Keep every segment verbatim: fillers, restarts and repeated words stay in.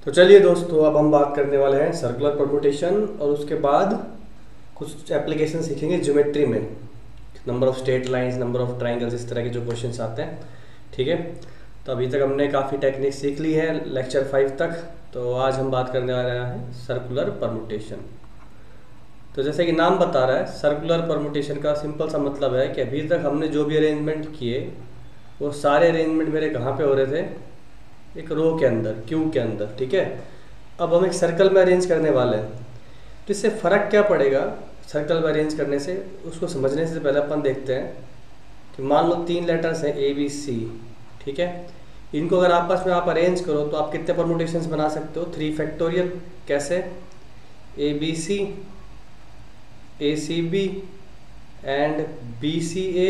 तो चलिए दोस्तों, अब हम बात करने वाले हैं सर्कुलर परमुटेशन और उसके बाद कुछ एप्लीकेशन सीखेंगे ज्योमेट्री में। Number of straight lines, number of triangles, इस तरह के जो क्वेश्चंस आते हैं। ठीक है, तो अभी तक हमने काफ़ी टेक्निक सीख ली है लेक्चर फाइव तक। तो आज हम बात करने वाले हैं सर्कुलर परमुटेशन। तो जैसे कि नाम बता रहा है, सर्कुलर परमुटेशन का सिंपल सा मतलब है कि अभी तक हमने जो भी अरेंजमेंट किए वो सारे अरेंजमेंट मेरे कहाँ पे हो रहे थे, एक रो के अंदर, क्यू के अंदर। ठीक है, अब हम एक सर्कल में अरेंज करने वाले हैं। तो इससे फ़र्क क्या पड़ेगा सर्कल में अरेंज करने से, उसको समझने से पहले अपन देखते हैं कि मान लो तीन लेटर्स हैं ए बी सी। ठीक है, इनको अगर आपस में आप अरेंज करो तो आप कितने परमुटेशंस बना सकते हो? Three factorial. कैसे? A B C, A C B and B C A,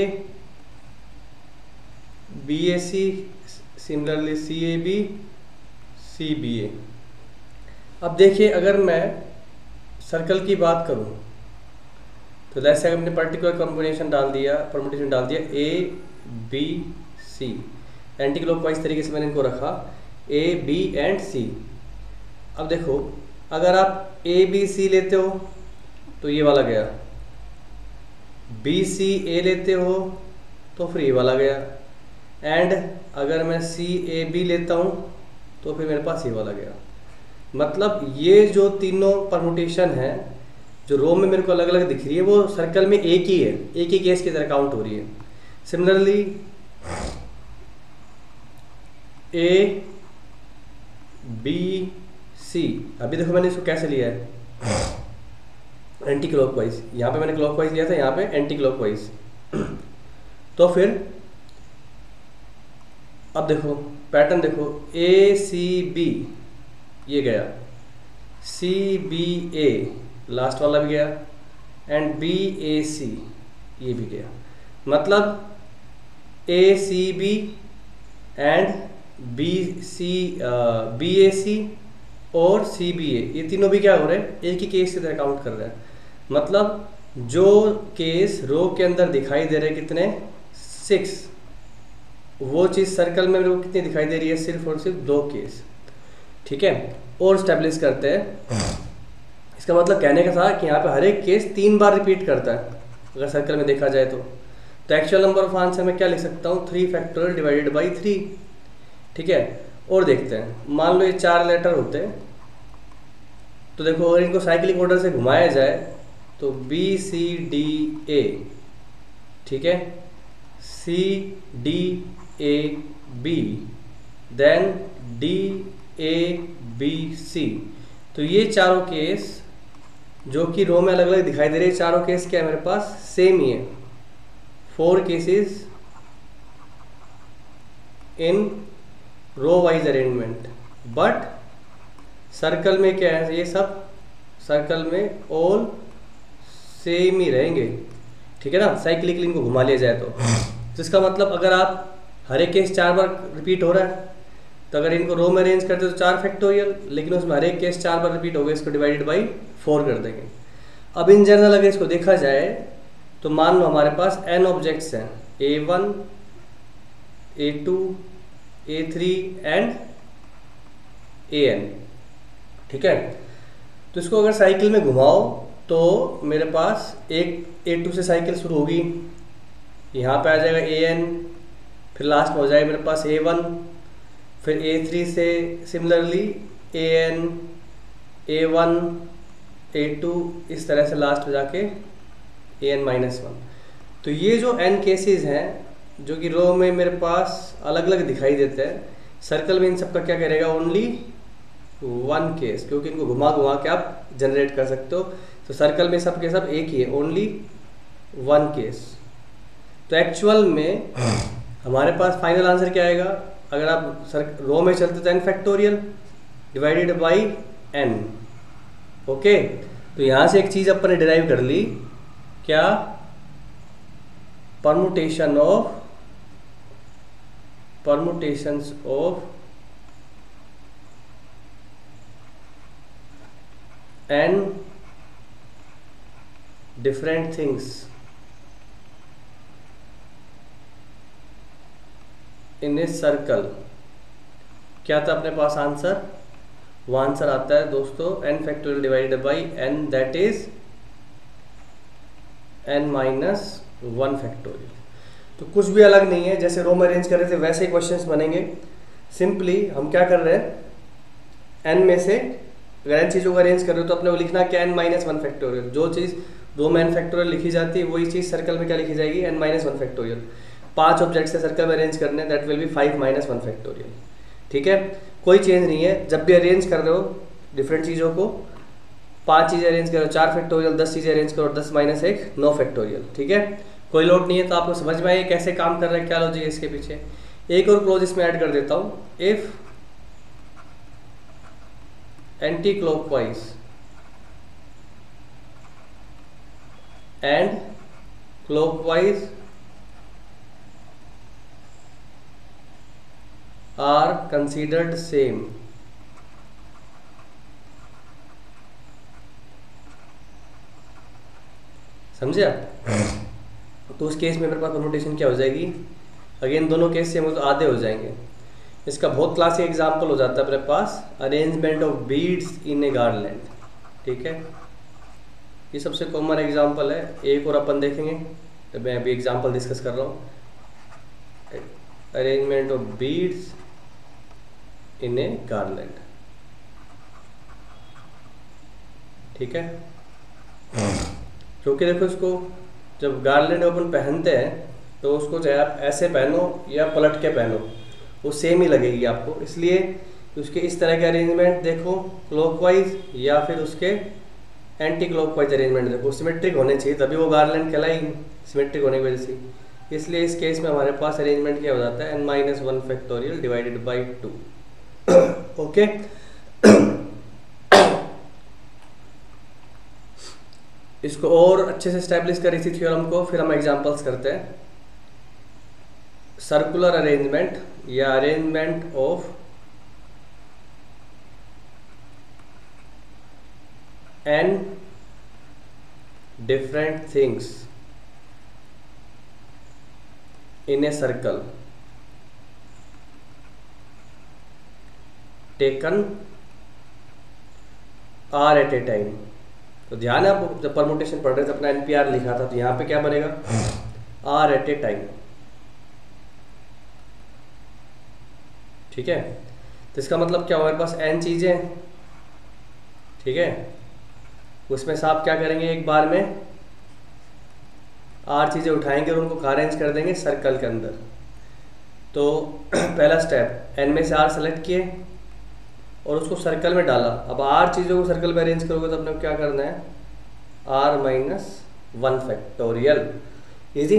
B A C, similarly C A B, C B A. अब देखिए, अगर मैं सर्कल की बात करूं तो जैसे हमने पर्टिकुलर कॉम्बिनेशन डाल दिया, परमुटेशन डाल दिया A B C, anti clockwise तरीके से मैंने इनको रखा, ए बी एंड सी। अब देखो, अगर आप ए बी सी लेते हो तो ये वाला गया, बी सी ए लेते हो तो फिर ये वाला गया, एंड अगर मैं सी ए बी लेता हूँ तो फिर मेरे पास ये वाला गया। मतलब ये जो तीनों परमुटेशन है जो रो में मेरे को अलग अलग दिख रही है, वो सर्कल में एक ही है, एक ही केस की तरह काउंट हो रही है। सिमिलरली ए बी सी, अभी देखो मैंने इसको कैसे लिया है, एंटी क्लॉकवाइज। यहाँ पे मैंने क्लॉकवाइज लिया था, यहाँ पे एंटी क्लॉकवाइज। तो फिर अब देखो पैटर्न देखो, ए सी बी ये गया, सी बी ए लास्ट वाला भी गया, एंड बी ए सी ये भी गया। मतलब A C B and B C B A C और सी बी ए, ये तीनों भी क्या हो रहे हैं, एक ही केस की तरह काउंट कर रहे हैं। मतलब जो केस रो के अंदर दिखाई दे रहे हैं कितने, सिक्स, वो चीज़ सर्कल में मेरे को कितनी दिखाई दे रही है, सिर्फ और सिर्फ दो केस। ठीक है, और स्टेब्लिश करते हैं। इसका मतलब कहने का था कि यहाँ पे हर एक केस तीन बार रिपीट करता है अगर सर्कल में देखा जाए तो। तो एक्चुअल नंबर ऑफ आंसर में क्या लिख सकता हूँ, three factorial divided by three. ठीक है, और देखते हैं, मान लो ये चार लेटर होते हैं तो देखो अगर इनको साइक्लिक ऑर्डर से घुमाया जाए तो बी सी डी ए, ठीक है, C D A B, then D A B C. तो ये चारों केस जो कि रो में अलग अलग दिखाई दे रहे हैं, चारों केस क्या है मेरे पास, सेम ही है। Four cases in row wise arrangement, but circle में क्या है, ये सब सर्कल में ऑल सेम ही रहेंगे। ठीक है ना, साइक्लिकली इनको घुमा लिया जाए तो। जिसका मतलब अगर आप हर एक केस चार बार रिपीट हो रहा है तो अगर इनको रो में अरेंज करते तो चार फैक्टोरियल, लेकिन उसमें हर एक केस चार बार रिपीट हो गए, इसको डिवाइडेड बाई फोर कर देंगे। अब इन जनरल अगर इसको देखा जाए तो मान लो हमारे पास एन ऑब्जेक्ट्स हैं, a one, a two, a three and a n. ठीक है, तो इसको अगर साइकिल में घुमाओ तो मेरे पास एक ए टू से साइकिल शुरू होगी, यहाँ पे आ जाएगा ए एन, फिर लास्ट में हो जाएगा मेरे पास ए वन, फिर ए थ्री से similarly a n, a one, a two, इस तरह से लास्ट में जाके ए एन माइनस वन। तो ये जो एन केसेस हैं जो कि रो में मेरे पास अलग अलग दिखाई देते हैं, सर्कल में इन सबका क्या करेगा, ओनली वन केस, क्योंकि इनको घुमा घुमा के आप जनरेट कर सकते हो। तो सर्कल में सब के सब एक ही है, ओनली वन केस। तो एक्चुअल में हमारे पास फाइनल आंसर क्या आएगा, अगर आप सर रो में चलते तो n factorial divided by n. Okay, तो यहाँ से एक चीज़ अपन ने डिराइव कर ली, क्या, permutation of permutations of n different things in a circle. क्या था अपने पास आंसर, वो आंसर आता है दोस्तों n factorial divided by n, that is n minus one factorial. तो कुछ भी अलग नहीं है, जैसे रो में अरेंज कर रहे थे वैसे ही क्वेश्चंस बनेंगे। सिंपली हम क्या कर रहे हैं, एन में से अगर एन चीज़ों को अरेंज कर रहे हो तो अपने को लिखना क्या, एन माइनस वन फैक्टोरियल। जो चीज़ रो में एन फैक्टोरियल लिखी जाती है वही चीज़ सर्कल में क्या लिखी जाएगी, एन माइनस वन फैक्टोरियल। पांच ऑब्जेक्ट से सर्कल में अरेंज करने, that will be five minus one factorial. ठीक है, कोई चेंज नहीं है। जब भी अरेंज कर रहे हो डिफरेंट चीज़ों को, पांच चीज़ें अरेंज करो चार फैक्टोरियल, दस चीज़ें अरेंज करो दस माइनस एक नौ फैक्टोरियल। ठीक है, कोई लोड नहीं है। तो आपको समझ में आए कैसे काम कर रहा है, क्या लॉजिक है इसके पीछे। एक और क्लोज इसमें ऐड कर देता हूँ, if anti clockwise and clockwise are considered same, समझे आप। तो उस केस में मेरे पास परमुटेशन क्या हो जाएगी, अगेन दोनों केस से तो आधे हो जाएंगे। इसका बहुत क्लासिक एग्जांपल हो जाता है अपने पास, arrangement of beads in a garland. ठीक है, ये सबसे कॉमन एग्जांपल है। एक और अपन देखेंगे, तो मैं अभी एग्जांपल डिस्कस कर रहा हूँ, arrangement of beads in a garland. ठीक है, क्योंकि देखो इसको जब गार्लैंड अपन पहनते हैं तो उसको चाहे आप ऐसे पहनो या पलट के पहनो वो सेम ही लगेगी आपको, इसलिए उसके इस तरह के अरेंजमेंट देखो क्लॉकवाइज या फिर उसके एंटी क्लॉकवाइज अरेंजमेंट देखो, सिमेट्रिक होने चाहिए, तभी वो गार्लैंड कहलाएगी सिमेट्रिक होने की वजह से। इसलिए इस केस में हमारे पास अरेंजमेंट क्या हो जाता है, n minus one factorial divided by two. Okay, इसको और अच्छे से स्टैब्लिश करी थी थ्योरम को, फिर हम एग्जांपल्स करते हैं। सर्कुलर अरेंजमेंट या arrangement of n different things in a circle taken r at a time. तो ध्यान है, आप जब परमुटेशन पढ़ रहे थे अपना एनपीआर लिखा था, तो यहाँ पे क्या बनेगा, आर एट ए टाइम। ठीक है, तो इसका मतलब क्या, हमारे पास एन चीजें, ठीक है, उसमें से आप क्या करेंगे, एक बार में आर चीजें उठाएंगे और उनको अरेंज कर देंगे सर्कल के अंदर। तो पहला स्टेप, एन में से आर सेलेक्ट किए और उसको सर्कल में डाला। अब आर चीज़ों को सर्कल में अरेंज करोगे तो अपने को क्या करना है, r minus one factorial. Easy,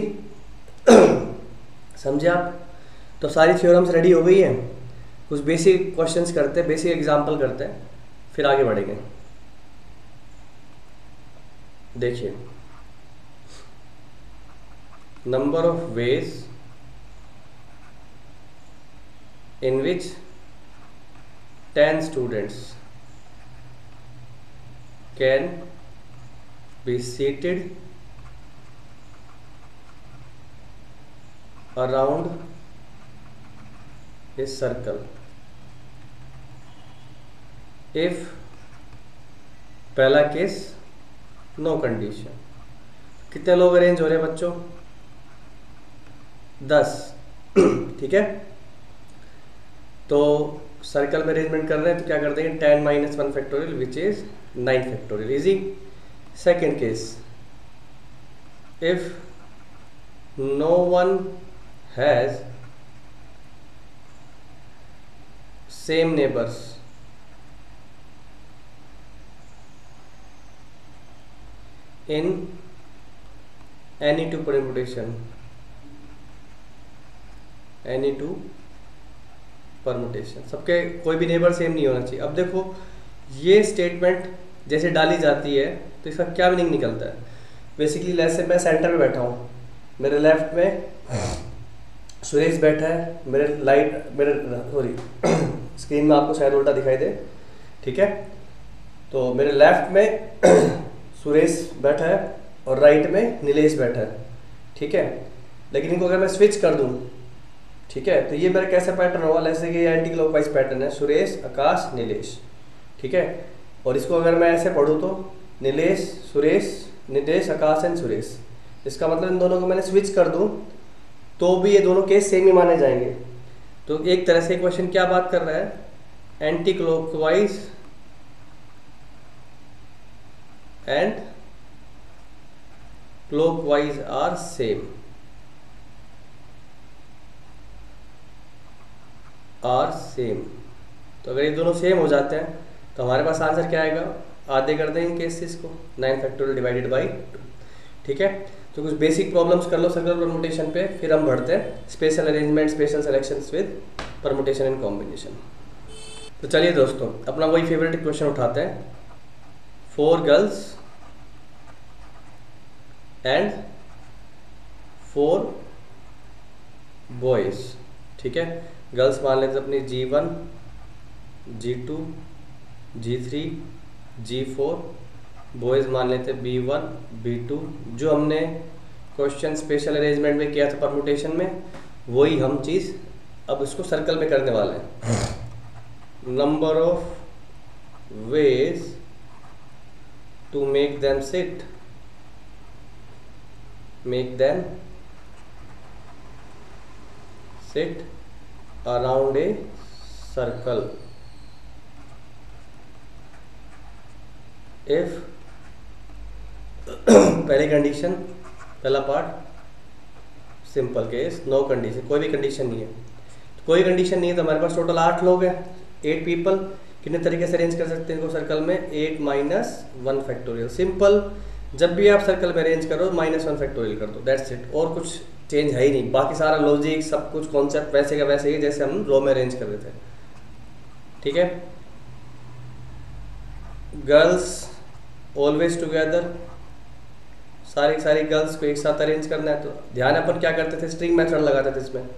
समझे आप। तो सारी थ्योरम्स रेडी हो गई है, कुछ बेसिक क्वेश्चंस करते हैं, बेसिक एग्जांपल करते हैं, फिर आगे बढ़ेंगे। देखिए, number of ways in which ten students can be seated around a circle if पहला केस नो कंडीशन। कितने लोग अरेंज हो रहे हैं बच्चों, दस। ठीक है, तो सर्कल में अरेंजमेंट कर रहे हैं तो क्या कर देंगे, ten minus one factorial which is nine factorial. Easy. Second case, if no one has same neighbours in any two permutation, any two permutation, सबके कोई भी नेबर सेम नहीं होना चाहिए। अब देखो ये स्टेटमेंट जैसे डाली जाती है तो इसका क्या मीनिंग निकलता है। बेसिकली जैसे मैं सेंटर में बैठा हूँ, मेरे लेफ्ट में सुरेश बैठा है, मेरे लाइट मेरे सॉरी स्क्रीन में आपको शायद उल्टा दिखाई दे। ठीक है, तो मेरे लेफ्ट में सुरेश बैठा है और राइट में नीलेश बैठा है। ठीक है, लेकिन इनको अगर मैं स्विच कर दूँ, ठीक है, तो ये मेरा कैसा पैटर्न होगा, जैसे कि एंटी क्लॉकवाइज पैटर्न है, सुरेश, आकाश, नीलेश। ठीक है। और इसको अगर मैं ऐसे पढ़ूँ तो नीलेश सुरेश, नितेश आकाश एंड सुरेश, इसका मतलब इन दोनों को मैंने स्विच कर दूँ तो भी ये दोनों केस सेम ही माने जाएंगे। तो एक तरह से क्वेश्चन क्या बात कर रहा है, anti clockwise and clockwise are same, are same. तो अगर ये दोनों सेम हो जाते हैं तो हमारे पास आंसर क्या आएगा, आधे कर देंगे केसेस को, nine factorial divided by two. ठीक है। तो कुछ बेसिक प्रॉब्लम्स कर लो सर्कुलर परमुटेशन पे, फिर हम बढ़ते हैं special arrangement, special selections with permutation and combination. तो चलिए दोस्तों अपना वही फेवरेट क्वेश्चन उठाते हैं, four girls and four boys. ठीक है। गर्ल्स मान लेते अपनी G one, G two, G three, G four, boys मान लेते बी वन, बी टू। जो हमने क्वेश्चन स्पेशल अरेंजमेंट में किया था परमुटेशन में, वही हम चीज़ अब इसको सर्कल में करने वाले हैं। Number of ways to make them sit, make them sit around a circle if पहली कंडीशन, पहला part simple case, no condition, कोई भी कंडीशन नहीं है। तो कोई कंडीशन नहीं है तो हमारे पास टोटल आठ लोग हैं, एट पीपल। कितने तरीके से अरेंज कर सकते हैं इनको सर्कल में, eight minus one factorial. Simple, जब भी आप सर्कल में अरेंज करो माइनस वन फैक्टोरियल कर दो, दैट्स इट। और कुछ चेंज है ही नहीं, बाकी सारा लॉजिक सब कुछ कॉन्सेप्ट वैसे का वैसे ही जैसे हम रो में अरेंज कर रहे थे। ठीक है। गर्ल्स ऑलवेज टुगेदर, सारी सारी गर्ल्स को एक साथ अरेंज करना है। तो ध्यान अपन क्या करते थे, स्ट्रिंग मेथड लगाते थे इसमें।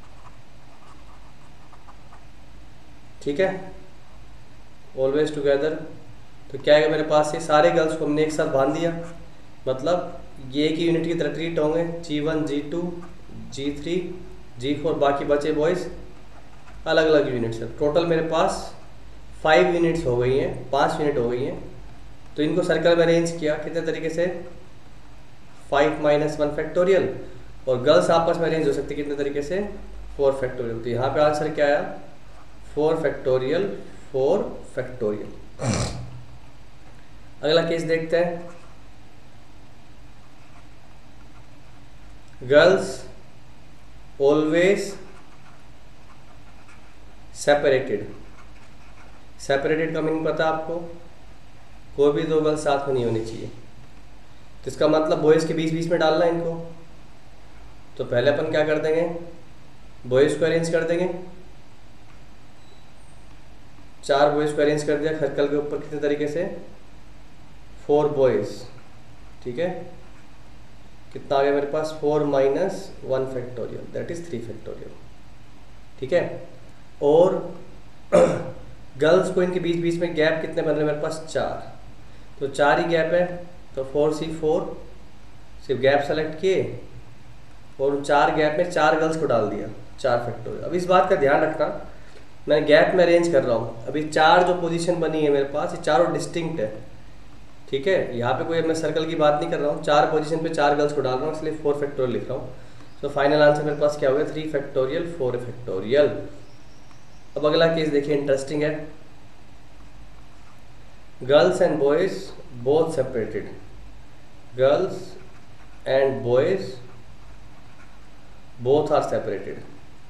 ठीक है। ऑलवेज टुगेदर, तो क्या है मेरे पास ये सारे गर्ल्स को हमने एक साथ बांध दिया, मतलब ये एक यूनिट की तरह ट्रीट होंगे, G one, G two, G three, G four, बाकी बचे बॉयज़ अलग अलग यूनिट्स है। टोटल मेरे पास फाइव यूनिट्स हो गई हैं, पाँच यूनिट हो गई हैं। तो इनको सर्कल में अरेंज किया कितने तरीके से, फाइव माइनस वन फैक्टोरियल। और गर्ल्स आपस में अरेंज हो सकती है कितने तरीके से, फोर फैक्टोरियल। तो यहाँ पे आंसर क्या आया, फोर फैक्टोरियल, फोर फैक्टोरियल। अगला केस देखते हैं, गर्ल्स ऑलवेज सेपरेटेड। सेपरेटेड का मीनिंग पता आपको, कोई भी दो गर्ल्स साथ में नहीं होनी चाहिए। तो इसका मतलब बॉयज़ के बीच बीच में डालना है इनको। तो पहले अपन क्या कर देंगे, बॉयज़ को अरेंज कर देंगे, चार बॉयज़ को अरेंज कर दिया सर्कल के ऊपर कितने तरीके से, फोर बॉयज़। ठीक है। कितना आ गया मेरे पास, four minus one factorial, that is three factorial. ठीक है। और गर्ल्स को इनके बीच बीच में गैप कितने बन रहे हैं मेरे पास, चार। तो चार ही गैप है, तो फोर सी फोर, सिर्फ गैप सेलेक्ट किए और उन चार गैप में चार गर्ल्स को डाल दिया, चार फैक्टोरियल। अब इस बात का ध्यान रखना, मैं गैप में अरेंज कर रहा हूँ, अभी चार जो पोजीशन बनी है मेरे पास ये चारों डिस्टिंक्ट है। ठीक है। यहाँ पे कोई मैं सर्कल की बात नहीं कर रहा हूँ, चार पोजीशन पे चार गर्ल्स को डाल रहा हूँ, इसलिए फोर फैक्टोरियल लिख रहा हूँ। तो फाइनल आंसर मेरे पास क्या हो गया, थ्री फैक्टोरियल, फोर फैक्टोरियल। अब अगला केस देखिए, इंटरेस्टिंग है, girls and boys both separated, girls and boys both are separated.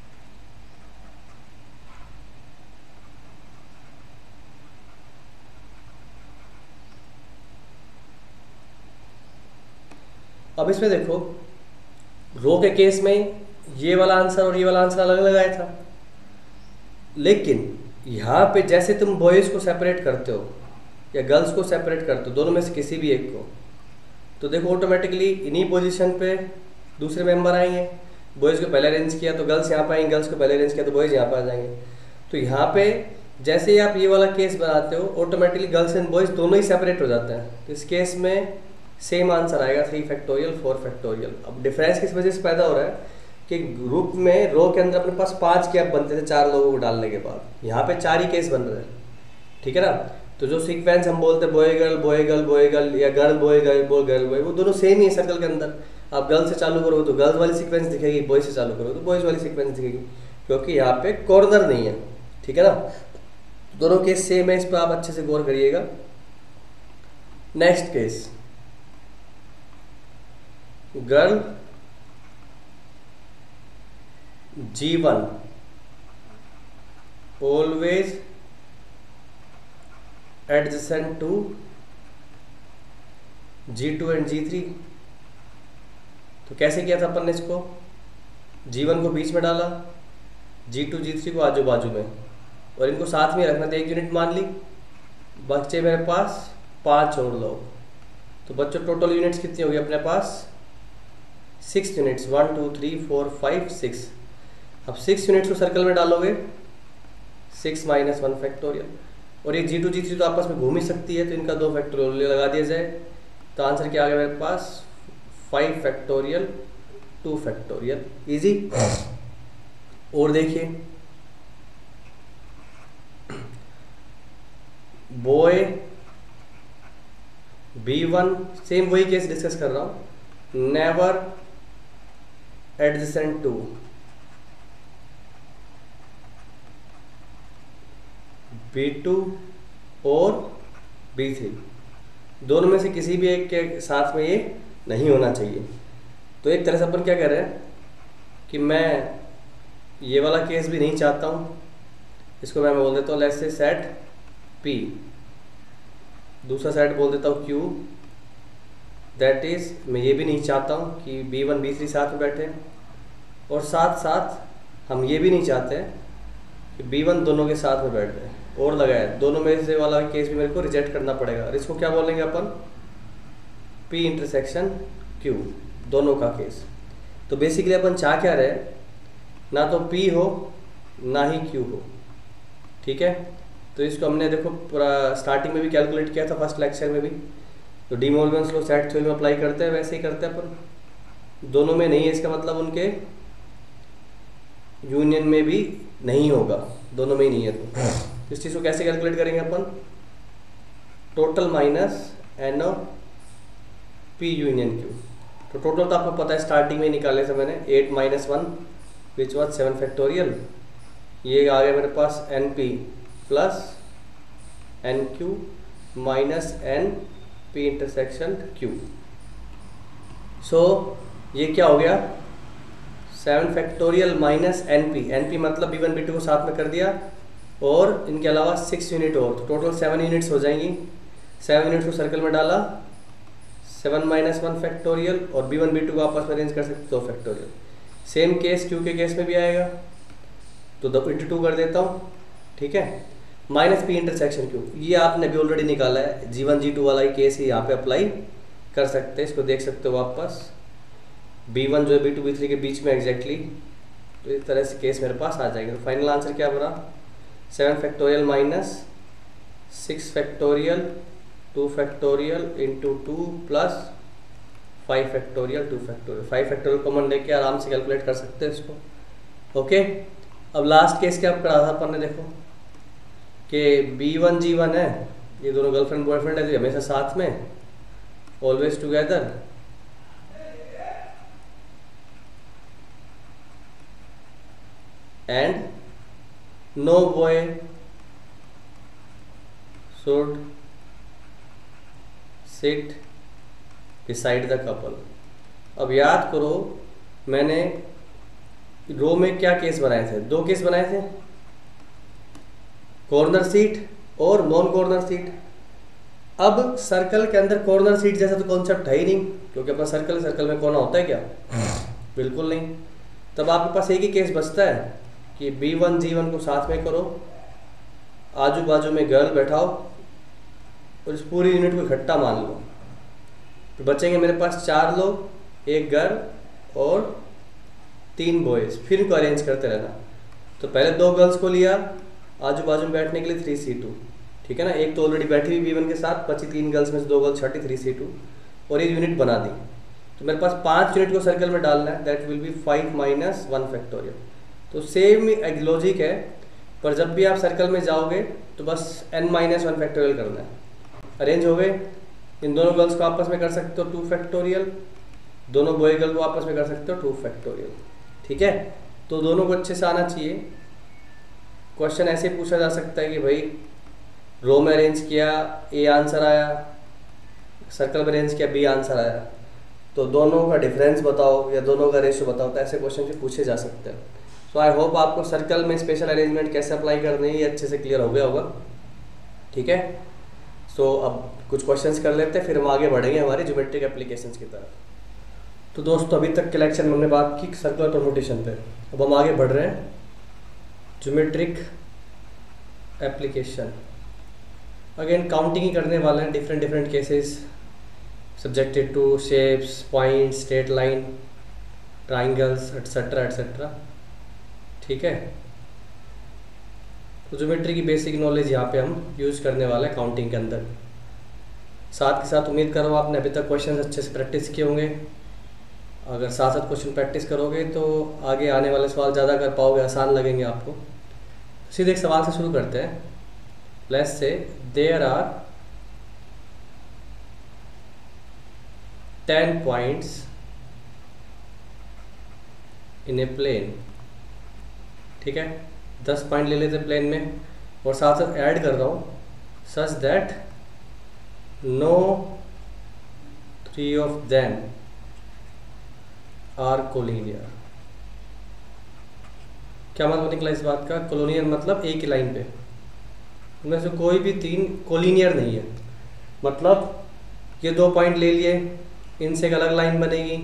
अब इसमें देखो, रो के केस में ये वाला आंसर और ये वाला आंसर अलग अलग आया था, लेकिन यहाँ पे जैसे तुम बॉयज़ को सेपरेट करते हो या गर्ल्स को सेपरेट करते हो, दोनों में से किसी भी एक को, तो देखो ऑटोमेटिकली इन्हीं पोजीशन पे दूसरे मेंबर आएंगे। बॉयज़ को पहले अरेंज किया तो गर्ल्स यहाँ पे आएंगे, गर्ल्स को पहले अरेंज किया तो बॉयज़ यहाँ पर आ जाएंगे। तो यहाँ पे जैसे ही आप ये वाला केस बनाते हो, ऑटोमेटिकली गर्ल्स एंड बॉयज़ दोनों ही सेपरेट हो जाते हैं। तो इस केस में सेम आंसर आएगा, थ्री फैक्टोरियल, फोर फैक्टोरियल। अब डिफरेंस किस वजह से पैदा हो रहा है कि ग्रुप में रो के अंदर अपने पास पांच गैप बनते थे चार लोगों को डालने के बाद, यहाँ पे चार ही केस बन रहे हैं। ठीक है ना। तो जो सीक्वेंस हम बोलते हैं boy girl boy girl boy girl या girl boy girl boy girl boy, वो दोनों सेम ही है सर्कल के अंदर। आप गर्ल से चालू करोगे तो गर्ल्स वाली सीक्वेंस दिखेगी, बॉय से चालू करोगे तो बॉयज वाली सीक्वेंस दिखेगी, क्योंकि यहाँ पे कॉर्नर नहीं है। ठीक है ना, दोनों केस सेम है, इस पर आप अच्छे से गौर करिएगा। Next case, girl G one always adjacent to G two and G three. तो कैसे किया था अपन ने इसको, जी वन को बीच में डाला, जी टू जी थ्री को आजू बाजू में, और इनको साथ में रखना था, एक यूनिट मान ली। बच्चे मेरे पास पांच और लोग, तो बच्चों टोटल यूनिट्स कितनी होगी अपने पास, six units, one two three four five six. अब सिक्स यूनिट्स को सर्कल में डालोगे, सिक्स माइनस वन फैक्टोरियल, और ये जी टू जी थ्री तो आपस में घूम ही सकती है, तो इनका दो फैक्टोरियल लगा दिया जाए, तो आंसर क्या आ गया मेरे पास, five factorial two factorial. Easy. और देखिए, बॉय बी वन, सेम वही केस डिस्कस कर रहा हूं, never adjacent to B two और बी थ्री, दोनों में से किसी भी एक के साथ में ये नहीं होना चाहिए। तो एक तरह से अपन क्या कह रहे हैं कि मैं ये वाला केस भी नहीं चाहता हूँ, इसको मैं बोल देता हूँ लेट्स से सेट P, दूसरा सेट बोल देता हूँ Q, दैट इज मैं ये भी नहीं चाहता हूँ कि बी वन बी थ्री साथ में बैठे, और साथ साथ हम ये भी नहीं चाहते हैं कि बी वन दोनों के साथ में बैठ जाए, और लगाए दोनों में से वाला केस भी मेरे को रिजेक्ट करना पड़ेगा। और इसको क्या बोलेंगे अपन, P इंटरसेक्शन Q, दोनों का केस। तो बेसिकली अपन चाह क्या रहे, ना तो P हो ना ही Q हो। ठीक है, तो इसको हमने देखो पूरा स्टार्टिंग में भी कैलकुलेट किया था, फर्स्ट लेक्चर में भी। तो De Morgan's law set theory में अप्लाई करते हैं, वैसे ही करते हैं अपन। दोनों में नहीं है इसका मतलब उनके यूनियन में भी नहीं होगा, दोनों में ही नहीं है। तो इस चीज़ को कैसे कैलकुलेट करेंगे अपन, total minus N of P union Q. तो टोटल तो आपको पता है स्टार्टिंग में निकाले थे मैंने, eight minus one which was seven factorial, ये आ गया मेरे पास N P plus N Q minus N P intersection Q. So ये क्या हो गया, seven factorial minus N P, N P मतलब बी वन बी टू को साथ में कर दिया, और इनके अलावा सिक्स यूनिट और, तो टोटल सेवन यूनिट्स हो जाएंगी। सेवन यूनिट्स को सर्कल में डाला, सेवन माइनस वन फैक्टोरियल, और बी वन बी टू को आपस में अरेंज कर सकते दो फैक्टोरियल। सेम केस क्यू के केस में भी आएगा, तो दो इंटू टू कर देता हूँ। ठीक है, माइनस पी इंटरसेक्शन क्यू, ये आपने भी ऑलरेडी निकाला है, जी वन जी टू वाला ही केस ही यहाँ पे अप्लाई कर सकते हैं। इसको देख सकते हो वापस, बी वन जो है बी टू बी थ्री के बीच में एग्जैक्टली, तो इस तरह से केस मेरे पास आ जाएगा। तो फाइनल आंसर क्या बना, seven factorial minus six factorial two factorial into two plus five factorial two factorial. Five factorial common लेके आराम से कैलकुलेट कर सकते हैं इसको। ओके, अब लास्ट केस क्या पढ़ा था अपन ने, देखो कि बी वन जी वन है, ये दोनों गर्लफ्रेंड बॉयफ्रेंड है, तो हमेशा साथ में, always together, and no boy should sit beside the couple. अब याद करो मैंने रो में क्या केस बनाए थे, दो केस बनाए थे, कॉर्नर सीट और नॉन कॉर्नर सीट। अब सर्कल के अंदर कॉर्नर सीट जैसा तो कॉन्सेप्ट है ही नहीं, क्योंकि अपना सर्कल सर्कल में कोना होता है क्या, बिल्कुल नहीं। तब आपके पास एक ही केस बचता है कि बी वन जी वन को साथ में करो, आजू बाजू में गर्ल बैठाओ, और इस पूरी यूनिट को इकट्ठा मान लो। तो बचेंगे मेरे पास चार लोग, एक गर्ल और तीन बॉयज़, फिर इनको अरेंज करते रहना। तो पहले दो गर्ल्स को लिया आजू बाजू में बैठने के लिए, थ्री सी टू, ठीक है ना, एक तो ऑलरेडी बैठी हुई बी वन के साथ, बची तीन गर्ल्स में से दो girls Chhathi, three C to, और एक यूनिट बना दी। तो मेरे पास पांच यूनिट को सर्कल में डालना है, that will be five minus one factorial. तो सेम लॉजिक है पर जब भी आप सर्कल में जाओगे तो बस n माइनस वन फैक्टोरियल करना है। अरेंज हो गए, इन दोनों गर्ल्स को आपस में कर सकते हो टू फैक्टोरियल, दोनों बॉय गर्ल को आपस में कर सकते हो टू फैक्टोरियल। ठीक है, तो दोनों को अच्छे से आना चाहिए। क्वेश्चन ऐसे पूछा जा सकता है कि भाई रो में अरेंज किया, ए आंसर आया, सर्कल में अरेंज किया, बी आंसर आया, तो दोनों का डिफरेंस बताओ या दोनों का रेशियो बताओ, तो ऐसे क्वेश्चन भी पूछे जा सकते हैं। सो आई होप आपको सर्कल में स्पेशल अरेंजमेंट कैसे अप्लाई करने हैं ये अच्छे से क्लियर हो गया होगा। ठीक है, सो so, अब कुछ क्वेश्चंस कर लेते हैं, फिर हम आगे बढ़ेंगे हमारी ज्योमेट्रिक एप्लीकेशंस की तरफ। तो दोस्तों अभी तक के लेक्चर में हमने बात की सर्कुलर परम्यूटेशन पे, अब हम आगे बढ़ रहे हैं ज्योमेट्रिक एप्लीकेशन। अगेन काउंटिंग ही करने वाले हैं, different different cases subjected to shapes, point, straight line, triangles etcetera etcetera. ठीक है, तो ज्योमेट्री की बेसिक नॉलेज यहाँ पे हम यूज़ करने वाले हैं काउंटिंग के अंदर। साथ के साथ उम्मीद करो आपने अभी तक क्वेश्चन अच्छे से प्रैक्टिस किए होंगे। अगर साथ साथ क्वेश्चन प्रैक्टिस करोगे तो आगे आने वाले सवाल ज़्यादा कर पाओगे, आसान लगेंगे आपको। सीधे एक सवाल से शुरू करते हैं। Let's say there are ten points in a plane. ठीक है, दस पॉइंट ले लेते प्लेन में, और साथ साथ ऐड कर रहा हूँ such that no three of them are collinear. क्या मतलब निकला इस बात का? कोलिनियर मतलब एक ही लाइन पे, उनमें से कोई भी तीन कोलिनियर नहीं है। मतलब ये दो पॉइंट ले लिए, इनसे एक अलग लाइन बनेगी,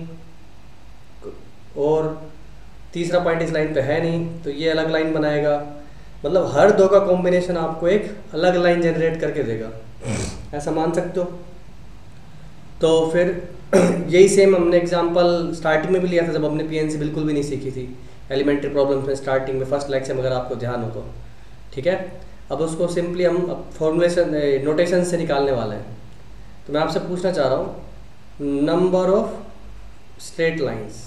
और तीसरा पॉइंट इस लाइन पे है नहीं तो ये अलग लाइन बनाएगा। मतलब हर दो का कॉम्बिनेशन आपको एक अलग लाइन जनरेट करके देगा, ऐसा मान सकते हो। तो फिर यही सेम हमने एग्जांपल स्टार्टिंग में भी लिया था जब हमने पीएनसी बिल्कुल भी नहीं सीखी थी, एलिमेंट्री प्रॉब्लम्स में स्टार्टिंग में फर्स्ट लेक्चर में, अगर आपको ध्यान हो तो। ठीक है, अब उसको सिंपली हम फॉर्मुलेशन नोटेशन से निकालने वाले हैं। तो मैं आपसे पूछना चाह रहा हूँ नंबर ऑफ स्ट्रेट लाइंस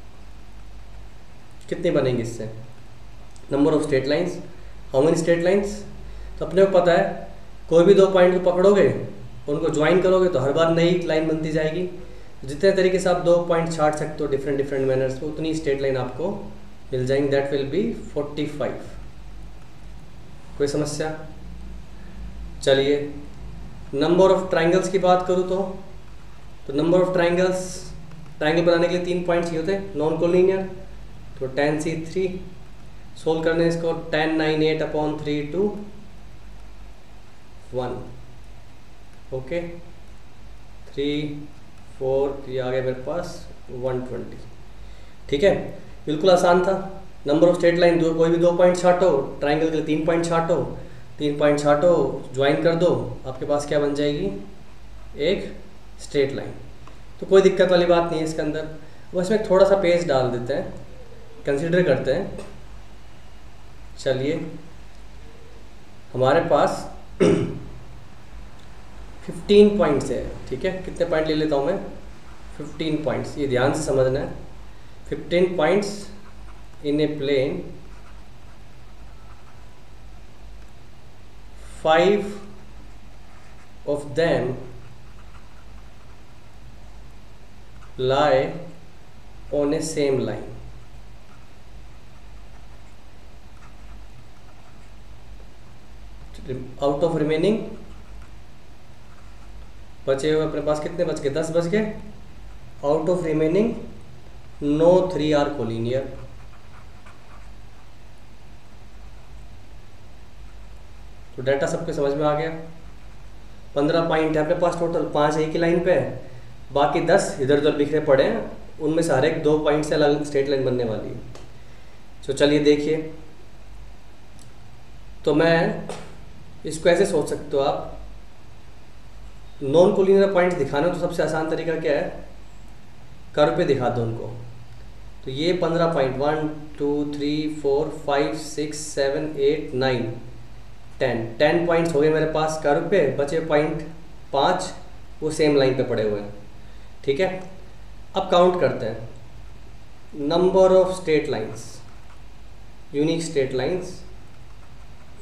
कितनी बनेंगी इससे? Number of straight lines, how many straight lines? तो अपने को पता है कोई भी दो पॉइंट को पकड़ोगे, उनको ज्वाइन करोगे तो हर बार नई लाइन बनती जाएगी। जितने तरीके से आप दो पॉइंट छाट सकते हो डिफरेंट डिफरेंट मैनर्स में, उतनी स्ट्रेट लाइन आपको मिल जाएंगी। That will be forty five. कोई समस्या? चलिए, नंबर ऑफ ट्राइंगल्स की बात करूँ तो तो नंबर ऑफ ट्राइंगल्स, ट्राइंगल बनाने के लिए तीन पॉइंट्स ही होते हैं नॉन कोलिनियर। तो टेन सी थ्री सोल्व करने इसको ten nine eight upon three two one. Okay, three four, ये आ गया मेरे पास वन ट्वेंटी। ठीक है, बिल्कुल आसान था। नंबर ऑफ स्ट्रेट लाइन, दो कोई भी दो पॉइंट छाटो, ट्राइंगल के लिए तीन पॉइंट छाटो, तीन पॉइंट छाटो, ज्वाइन कर दो, आपके पास क्या बन जाएगी? एक स्ट्रेट लाइन। तो कोई दिक्कत वाली बात नहीं है इसके अंदर। बस में थोड़ा सा पेज डाल देते हैं, कंसीडर करते हैं। चलिए, हमारे पास फिफ्टीन पॉइंट्स है। ठीक है, कितने पॉइंट ले लेता हूँ मैं? फिफ्टीन पॉइंट्स, ये ध्यान से समझना है। Fifteen points in a plane, five of them lie on a same line। Out of remaining बचे हुए अपने पास कितने बच गए? दस बच गए। Out of remaining no three are collinear. तो डाटा सबके समझ में आ गया। पंद्रह पॉइंट है अपने पास टोटल, पांच एक ही लाइन पे है, बाकी दस इधर उधर बिखरे पड़े हैं, उनमें से हर एक दो पॉइंट से अलग स्ट्रेट लाइन बनने वाली है। तो चलिए देखिए, तो मैं इसको ऐसे सोच सकते हो आप, नॉन कोलिनियर पॉइंट दिखाना तो सबसे आसान तरीका क्या है? कर्व पे दिखा दो उनको। तो ये पंद्रह point, one two three four five six seven eight nine ten, ten points हो गए मेरे पास कर्व पे। बचे पॉइंट पाँच, वो सेम लाइन पे पड़े हुए हैं। ठीक है, अब काउंट करते हैं। Number of straight lines, unique straight lines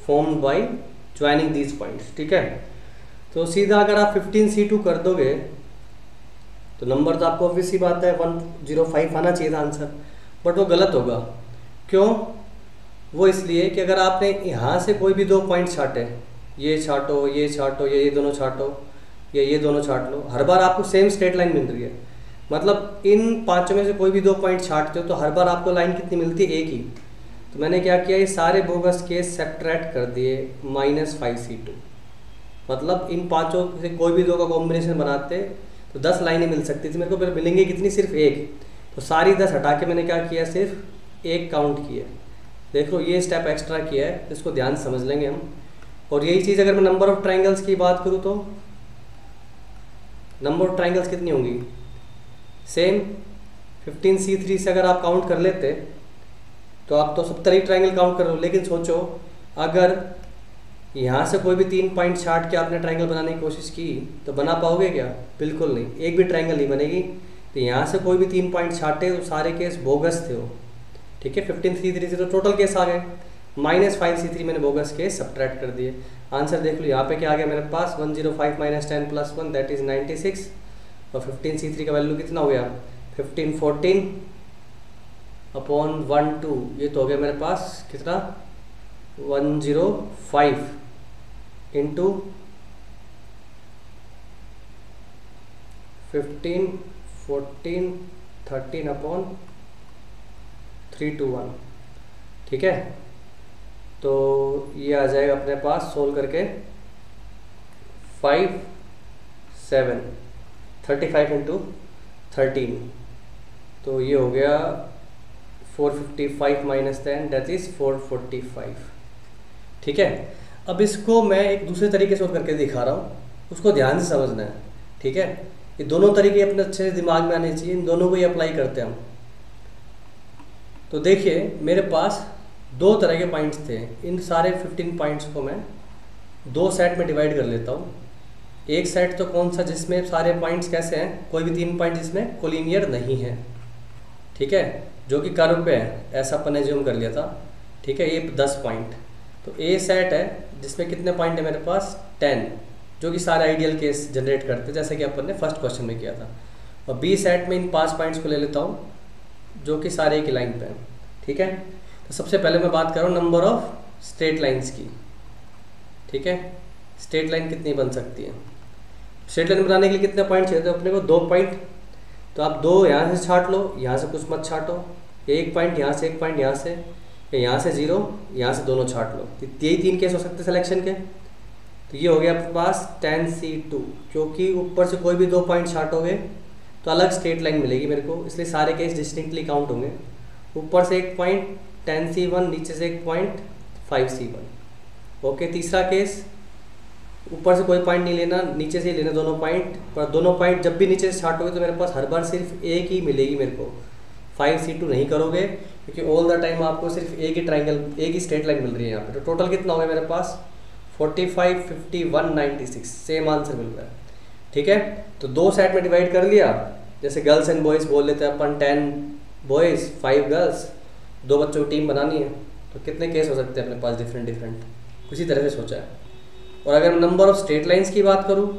formed by joining these points, ठीक है। तो सीधा अगर आप फिफ्टीन सी टू कर दोगे तो नंबर तो आपको ऑब्वियस सी बात है वन जीरो फाइव आना चाहिए था आंसर, बट वो गलत होगा। क्यों? वो इसलिए कि अगर आपने यहाँ से कोई भी दो पॉइंट छाटे, ये छाटो ये छाटो ये ये दोनों छाटो या ये दोनों छाट लो, हर बार आपको सेम स्ट्रेट लाइन मिल रही है। मतलब इन पांचों में से कोई भी दो पॉइंट छाटते हो तो हर बार आपको लाइन कितनी मिलती है? एक ही। तो मैंने क्या किया, ये सारे बोगस के सब्ट्रैक्ट कर दिए माइनस फाइव सी टू। मतलब इन पांचों से कोई भी दो का कॉम्बिनेशन बनाते तो दस लाइनें मिल सकती थी मेरे को, फिर मिलेंगी कितनी? सिर्फ एक। तो सारी दस हटा के मैंने क्या किया, सिर्फ एक काउंट किया। देख लो ये स्टेप एक्स्ट्रा किया है, इसको ध्यान से समझ लेंगे हम। और यही चीज़ अगर मैं नंबर ऑफ ट्राइंगल्स की बात करूँ तो नंबर ऑफ ट्राइंगल्स कितनी होंगी? सेम फिफ्टीन सी थ्री से अगर आप काउंट कर लेते तो आप तो सत्तर ही ट्राइंगल काउंट कर रहे हो। लेकिन सोचो अगर यहाँ से कोई भी तीन पॉइंट छाट के आपने ट्राइंगल बनाने की कोशिश की तो बना पाओगे क्या? बिल्कुल नहीं, एक भी ट्राइंगल नहीं बनेगी। तो यहाँ से कोई भी तीन पॉइंट छाटे तो सारे केस बोगस थे वो, ठीक है। फिफ्टीन सी थ्री से तो टोटल केस आ गए, माइनस फाइव सी थ्री मैंने बोगस केस सब्ट्रैक्ट कर दिए। आंसर देख लो यहाँ पे क्या आ गया मेरे पास, one zero five minus ten plus one that is ninety six. और फिफ्टीन सी थ्री का वैल्यू कितना हो गया? Fifteen fourteen upon one two, ये तो हो गया मेरे पास कितना? One zero five into fifteen fourteen thirteen upon three two one, ठीक है। तो ये आ जाएगा अपने पास सोल्व करके five seven thirty five into thirteen, तो ये हो गया four fifty five minus ten that is four forty five, ठीक है। अब इसको मैं एक दूसरे तरीके से और करके दिखा रहा हूँ, उसको ध्यान से समझना है, ठीक है। ये दोनों तरीके अपने अच्छे से दिमाग में आने चाहिए, इन दोनों को ही अप्लाई करते हैं हम। तो देखिए मेरे पास दो तरह के पॉइंट्स थे, इन सारे फिफ्टीन पॉइंट्स को मैं दो सेट में डिवाइड कर लेता हूँ। एक सेट तो कौन सा जिसमें सारे पॉइंट्स कैसे हैं, कोई भी तीन पॉइंट जिसमें कोलिनियर नहीं है, ठीक है, जो कि कर्व पे है, ऐसा अपन ने ज्यूम कर लिया था, ठीक है। ये दस पॉइंट, तो ए सेट है जिसमें कितने पॉइंट है मेरे पास? टेन, जो कि सारे आइडियल केस जनरेट करते जैसे कि अपन ने फर्स्ट क्वेश्चन में किया था। और बी सेट में इन पांच पॉइंट्स को ले लेता हूँ जो कि सारे एक लाइन पे हैं, ठीक है। तो सबसे पहले मैं बात कर रहा हूँ नंबर ऑफ स्ट्रेट लाइंस की, ठीक है। स्ट्रेट लाइन कितनी बन सकती है? स्ट्रेट लाइन बनाने के लिए कितने पॉइंट चाहिए थे अपने को? दो पॉइंट। तो आप दो यहाँ से छाट लो, यहाँ से कुछ मत छाटो, एक पॉइंट यहाँ से, एक पॉइंट यहाँ से, या यहाँ से जीरो, यहाँ से दोनों छाट लो। तो यही तीन केस हो सकते सिलेक्शन के। तो ये हो गया आपके पास टेन सी टू, क्योंकि ऊपर से कोई भी दो पॉइंट छाटोगे तो अलग स्ट्रेट लाइन मिलेगी मेरे को, इसलिए सारे केस डिस्टिंक्टली काउंट होंगे। ऊपर से एक पॉइंट टेन सी वन, नीचे से एक point five C one. Okay, तीसरा केस ऊपर से कोई पॉइंट नहीं लेना, नीचे से ही लेना दोनों पॉइंट, पर दोनों पॉइंट जब भी नीचे से छाटोगे तो मेरे पास हर बार सिर्फ एक ही मिलेगी मेरे को, फाइव सी टू नहीं करोगे, क्योंकि ऑल द टाइम आपको सिर्फ एक ही ट्राइंगल, एक ही स्ट्रेट लाइन मिल रही है यहाँ पे। तो टोटल कितना हो गया मेरे पास? Forty five, fifty one, ninety six, same answer मिल रहा है, ठीक है। तो दो सेट में डिवाइड कर लिया, जैसे गर्ल्स एंड बॉयज़ बोल लेते हैं अपन, टेन बॉयज़ फाइव गर्ल्स, दो बच्चों की टीम बनानी है, तो कितने केस हो सकते हैं अपने पास डिफरेंट डिफरेंट, उसी तरह से सोचा है। और अगर मैं नंबर ऑफ स्ट्रेट लाइंस की बात करूँ,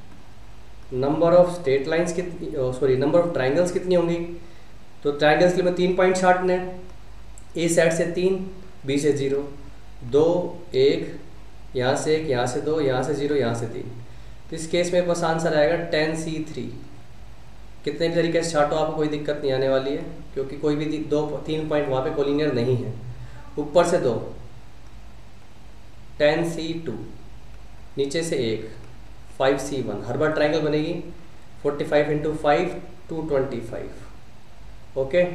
नंबर ऑफ स्ट्रेट लाइंस कितनी, सॉरी नंबर ऑफ ट्राइंगल्स कितनी होंगी? तो ट्राइंगल्स के लिए मैं तीन पॉइंट छाटने, ए सेट से तीन, बी से जीरो, दो, एक, यहाँ से एक, यहाँ से दो, यहाँ से जीरो, यहाँ से तीन। तो इस केस में बस आंसर आएगा टेन सी थ्री। कितने भी तरीके से छाटो आपको कोई दिक्कत नहीं आने वाली है, क्योंकि कोई भी दो तीन पॉइंट वहाँ पे कोलिनियर नहीं है। ऊपर से दो, टेन सी टू, नीचे से एक, फाइव सी वन, हर बार ट्राइंगल बनेगी, forty five into five, two twenty five, okay.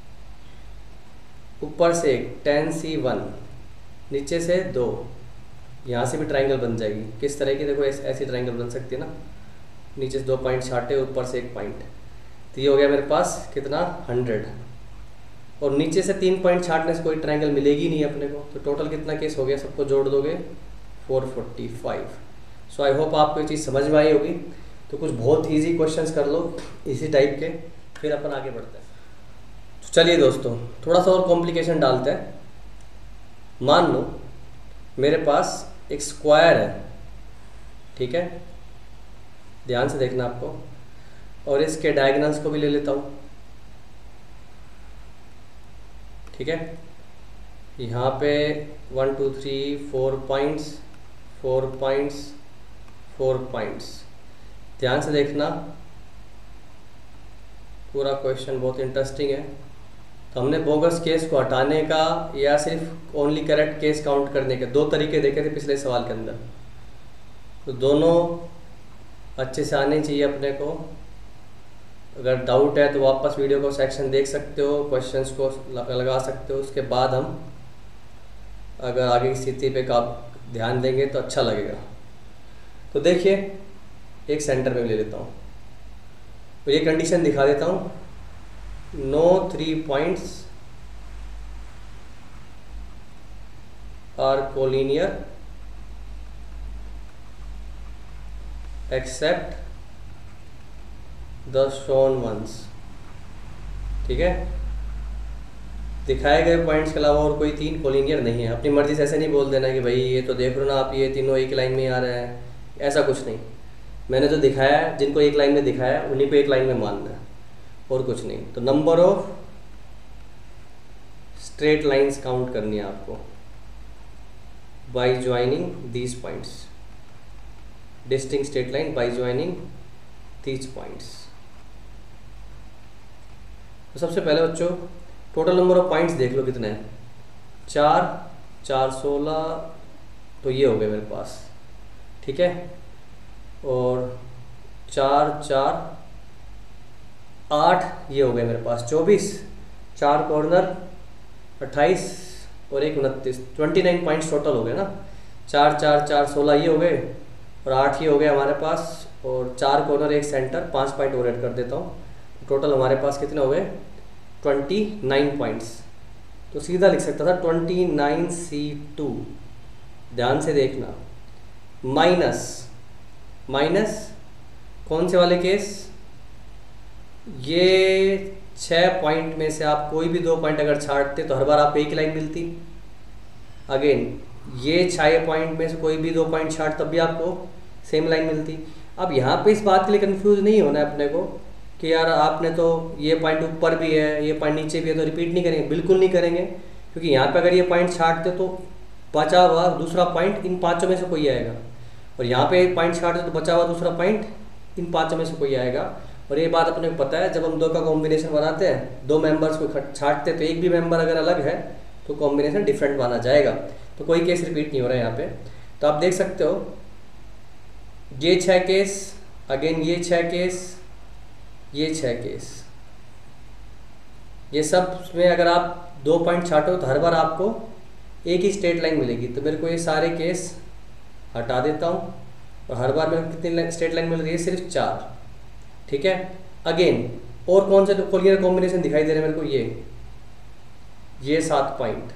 ऊपर से एक, टेन सी वन, नीचे से दो, यहाँ से भी ट्राइंगल बन जाएगी। किस तरह की? देखो ऐसी ट्राइंगल बन सकती है ना, नीचे से दो पॉइंट छाटे, ऊपर से एक पॉइंट, तो ये हो गया मेरे पास कितना? हंड्रेड। और नीचे से तीन पॉइंट छाटने से कोई ट्राइंगल मिलेगी नहीं अपने को, तो टोटल कितना केस हो गया? सबको जोड़ दोगे four forty five. So I hope आपको ये चीज़ समझ में आई होगी। तो कुछ बहुत इजी क्वेश्चंस कर लो इसी टाइप के, फिर अपन आगे बढ़ते हैं। तो चलिए दोस्तों, थोड़ा सा और कॉम्प्लिकेशन डालते हैं। मान लो मेरे पास एक स्क्वायर है, ठीक है, ध्यान से देखना आपको, और इसके डायगोनल्स को भी ले लेता हूँ, ठीक है। यहाँ पे one two three four points, four points, four points. ध्यान से देखना, पूरा क्वेश्चन बहुत इंटरेस्टिंग है। तो हमने बोगस केस को हटाने का या सिर्फ ओनली करेक्ट केस काउंट करने के दो तरीके देखे थे पिछले सवाल के अंदर। तो दोनों अच्छे से आने चाहिए अपने को। अगर डाउट है तो वापस वीडियो को सेक्शन देख सकते हो, क्वेश्चंस को लगा सकते हो। उसके बाद हम अगर आगे की स्थिति पे का ध्यान देंगे तो अच्छा लगेगा। तो देखिए, एक सेंटर में ले लेता हूँ, तो ये कंडीशन दिखा देता हूँ, no three points are collinear except the shown ones, ठीक है। दिखाए गए पॉइंट्स के अलावा और कोई तीन कोलिनियर नहीं है। अपनी मर्जी से ऐसे नहीं बोल देना कि भाई ये तो देख लो ना आप, ये तीनों एक लाइन में आ रहे हैं, ऐसा कुछ नहीं। मैंने जो दिखाया है, जिनको एक लाइन में दिखाया है, उन्हीं को एक लाइन में मानना है और कुछ नहीं। तो number of straight lines count करनी है आपको by joining these points, distinct straight line by joining these points. तो सबसे पहले बच्चों टोटल नंबर ऑफ पॉइंट्स देख लो कितने हैं, चार, चार सोलह, तो ये हो गए मेरे पास, ठीक है। और चार चार आठ, ये हो गए मेरे पास चौबीस, चार कॉर्नर अट्ठाईस और एक उनतीस, ट्वेंटी नाइन पॉइंट्स टोटल हो गए ना। चार चार चार सोलह ये हो गए और आठ ये हो गए हमारे पास, और चार कॉर्नर एक सेंटर, पाँच पॉइंट और ऐड कर देता हूँ। टोटल हमारे पास कितने हो गए, ट्वेंटी नाइन पॉइंट्स। तो सीधा लिख सकता था ट्वेंटी नाइन सी टू। ध्यान से देखना, माइनस माइनस कौन से वाले केस, ये छः पॉइंट में से आप कोई भी दो पॉइंट अगर छाटते तो हर बार आपको एक लाइन मिलती। अगेन ये छः पॉइंट में से कोई भी दो पॉइंट छाट तब भी आपको सेम लाइन मिलती। अब यहाँ पे इस बात के लिए कंफ्यूज नहीं होना है अपने को कि यार आपने तो ये पॉइंट ऊपर भी है, ये पॉइंट नीचे भी है, तो रिपीट नहीं करेंगे, बिल्कुल नहीं करेंगे। क्योंकि यहाँ पे अगर ये पॉइंट छाटते तो बचा हुआ दूसरा पॉइंट इन पाँचों में से कोई आएगा, और यहाँ पे एक पॉइंट छाटते तो बचा हुआ दूसरा पॉइंट इन पाँचों में से कोई आएगा। और ये बात अपने को पता है, जब हम दो का कॉम्बिनेशन बनाते हैं, दो मेंबर्स को छाटते तो एक भी मेंबर अगर अलग है तो कॉम्बिनेशन डिफरेंट माना जाएगा। तो कोई केस रिपीट नहीं हो रहा है यहाँ पे। तो आप देख सकते हो ये छः केस, अगेन ये छः केस, ये छः केस, ये सब में अगर आप दो पॉइंट छाटो तो हर बार आपको एक ही स्ट्रेट लाइन मिलेगी। तो मेरे को ये सारे केस हटा देता हूँ और हर बार मेरे को कितनी स्ट्रेट लाइन मिल रही है, सिर्फ चार, ठीक है। अगेन और कौन से कोलिनियर कॉम्बिनेशन दिखाई दे रहे हैं मेरे को, ये ये सात पॉइंट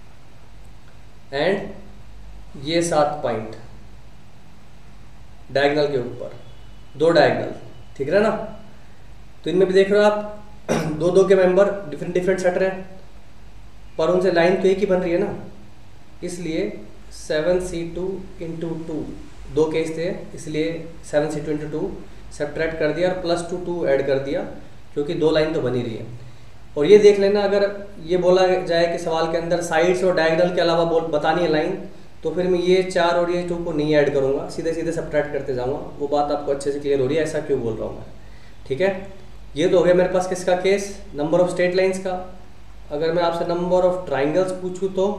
एंड ये सात पॉइंट डायगोनल के ऊपर, दो डायगोनल, ठीक है ना। तो इनमें भी देख रहे हो आप दो दो के मेंबर डिफरेंट डिफरेंट सेट रहे हैं, पर उनसे लाइन तो एक ही बन रही है ना। इसलिए seven C two into two, दो केस थे इसलिए seven C two into two subtract कर दिया और प्लस टू टू ऐड कर दिया, क्योंकि दो लाइन तो बनी रही है। और ये देख लेना, अगर ये बोला जाए कि सवाल के अंदर साइड्स और डायगोनल के अलावा बोल बतानी है लाइन, तो फिर मैं ये चार और ये टू को नहीं ऐड करूँगा, सीधे सीधे सब्ट्रैक्ट करते जाऊँगा। वो बात आपको अच्छे से क्लियर हो रही है, ऐसा क्यों बोल रहा हूँ मैं, ठीक है। ये तो हो गया मेरे पास किसका case, number of straight lines का। अगर मैं आपसे नंबर ऑफ ट्राइंगल्स पूछूँ तो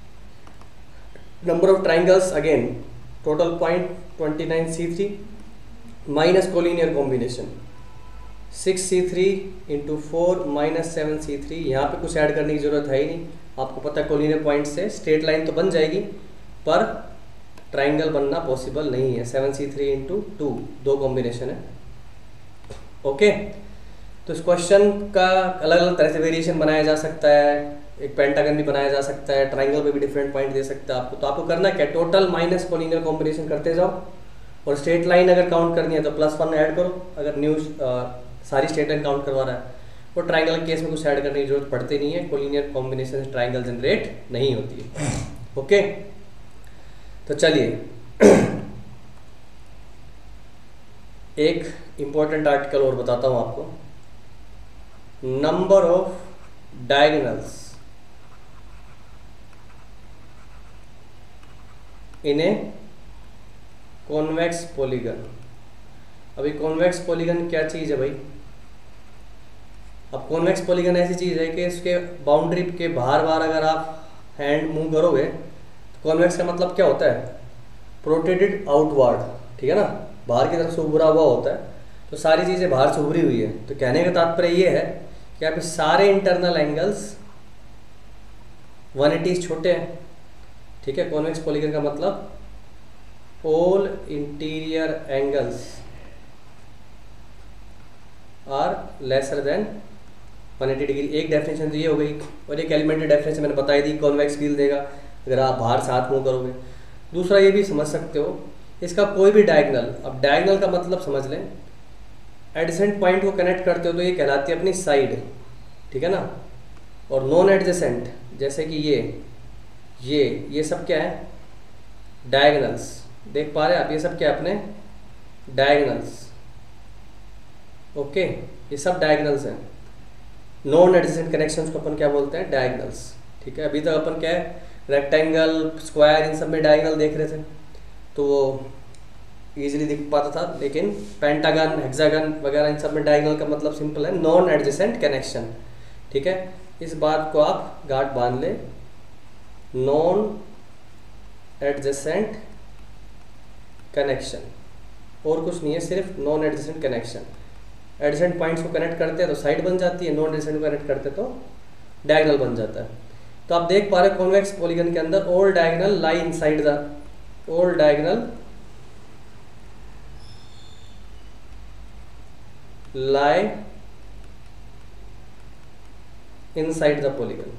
number of triangles, again total point twenty nine C three minus collinear combination six C three into four minus seven C three. यहाँ पर कुछ ऐड करने की जरूरत है ही नहीं, आपको पता है कोलिनियर पॉइंट से स्ट्रेट लाइन तो बन जाएगी, पर ट्राइंगल बनना पॉसिबल नहीं है। Seven C three into two, दो कॉम्बिनेशन है, ओके। तो इस क्वेश्चन का अलग अलग तरह से वेरिएशन बनाया जा सकता है, एक पेंटागन भी बनाया जा सकता है, ट्राइंगल पे भी डिफरेंट पॉइंट दे सकता है आपको। तो आपको करना क्या, टोटल माइनस कोलिनियर कॉम्बिनेशन करते जाओ, और स्ट्रेट लाइन अगर काउंट करनी है तो प्लस वन ऐड करो, अगर न्यू सारी स्ट्रेट लाइन काउंट करवा रहा है। और ट्राइंगल के केस में कुछ ऐड करने की जरूरत पड़ती नहीं है, कोलिनियर कॉम्बिनेशन से ट्राइंगल जनरेट नहीं होती है, ओके। तो चलिए एक इम्पोर्टेंट आर्टिकल और बताता हूँ आपको। Number of diagonals in a convex polygon. अभी कॉन्वेक्स पॉलीगन क्या चीज़ है भाई? अब कॉन्वेक्स पॉलीगन ऐसी चीज़ है कि इसके बाउंड्री के बाहर बाहर अगर आप हैंड मूव करोगे तो कॉन्वेक्स का मतलब क्या होता है? प्रोट्रेटेड आउटवर्ड, ठीक है ना, बाहर की तरफ से उभरा हुआ होता है। तो सारी चीज़ें बाहर से उभरी हुई है। तो कहने का तात्पर्य ये है कि आप सारे इंटरनल एंगल्स वन एटी छोटे हैं, ठीक है। कॉन्वेक्स पॉलीगन का मतलब all interior angles are lesser than one eighty degree. एक डेफिनेशन तो ये हो गई, और एक एलिमेंट्री डेफिनेशन मैंने बताई दी, कॉन्वेक्स फील्ड देगा अगर आप बाहर से हाथ मूव करोगे। दूसरा ये भी समझ सकते हो, इसका कोई भी डायगोनल, अब डायगोनल का मतलब समझ लें, एडजेसेंट पॉइंट को कनेक्ट करते हो तो ये कहलाती है अपनी साइड, ठीक है ना। और नॉन एडजेसेंट जैसे कि ये ये ये सब क्या है? डायगोनल्स। देख पा रहे हैं आप? ये सब क्या है? अपने डायगोनल्स, ओके, ये सब डायगोनल्स हैं। नॉन एडजेसेंट कनेक्शंस को अपन क्या बोलते हैं? डायगोनल्स, ठीक है। अभी तक अपन क्या है, रेक्टेंगल, स्क्वायर, इन सब में डायगोनल देख रहे थे तो वो इजीली दिख पाता था, लेकिन पेंटागन, हेक्सागन वगैरह इन सब में डायगोनल का मतलब सिंपल है, नॉन एडजेसेंट कनेक्शन, ठीक है। इस बात को आप गांठ बांध ले, नॉन एडजेसेंट कनेक्शन, और कुछ नहीं है, सिर्फ non adjacent connection. Adjacent points को कनेक्ट करते हैं तो साइड बन जाती है, नॉन एडजेसेंट को कनेक्ट करते तो डायगोनल बन जाता है। तो आप देख पा रहे कॉन्वेक्स पॉलीगन के अंदर all diagonal lie inside the all diagonal lie inside the polygon.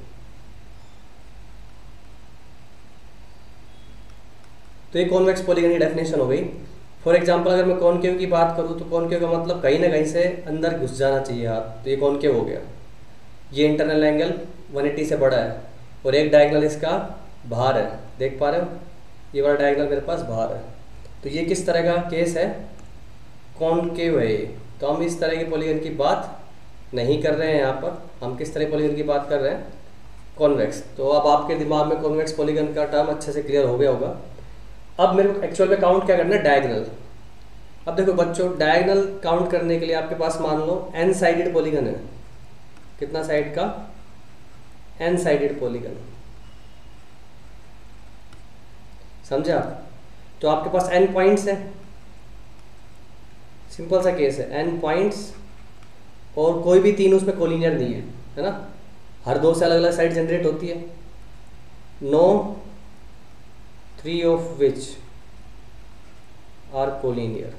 तो ये कॉन्वेक्स पॉलीगन की डेफिनेशन हो गई। फॉर एग्जांपल अगर मैं कॉनकेव की बात करूँ तो कॉनकेव का मतलब कहीं ना कहीं से अंदर घुस जाना चाहिए हाथ, तो ये कॉनकेव हो गया। ये इंटरनल एंगल वन एटी से बड़ा है और एक डायगोनल इसका बाहर है, देख पा रहे हो? ये वाला डायगोनल मेरे पास बाहर है। तो ये किस तरह का केस है? कॉनकेव है ये। तो हम इस तरह की पॉलीगन की बात नहीं कर रहे हैं यहाँ पर, हम किस तरह पॉलीगन की बात कर रहे हैं? कॉन्वेक्स। तो अब आपके दिमाग में कॉन्वेक्स पॉलीगन का टर्म अच्छे से क्लियर हो गया होगा। अब मेरे को एक्चुअल में काउंट क्या करना है? डायगोनल। अब देखो बच्चों, डायगोनल काउंट करने के लिए आपके पास मान लो एन साइडेड पॉलीगन है। कितना साइड का? एन साइडेड पॉलीगन, समझे आप? तो आपके पास एन पॉइंट्स है, सिंपल सा केस है, एन पॉइंट्स, और कोई भी तीन उसमें कोलिनियर नहीं है, है ना। हर दो से अलग अलग साइड जनरेट होती है। No three of which are collinear.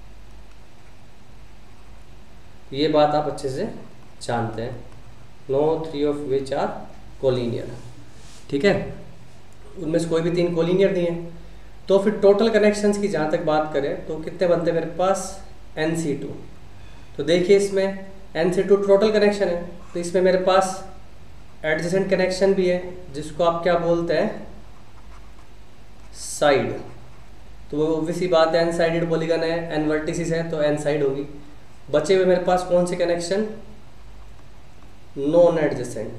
ये बात आप अच्छे से जानते हैं, no three of which are collinear, ठीक है। उनमें से कोई भी तीन कोलिनियर नहीं है। तो फिर टोटल कनेक्शंस की जहाँ तक बात करें तो कितने बनते हैं मेरे पास? N C two. तो देखिए इसमें N C two total connection है, तो इसमें मेरे पास एडजेसेंट कनेक्शन भी है जिसको आप क्या बोलते हैं? साइड। तो वो ऑब्वियसली बात है, एन साइडेड पॉलीगन है, एन वर्टिसेस है तो एन साइड होगी। बचे हुए मेरे पास कौन से कनेक्शन? Non adjacent.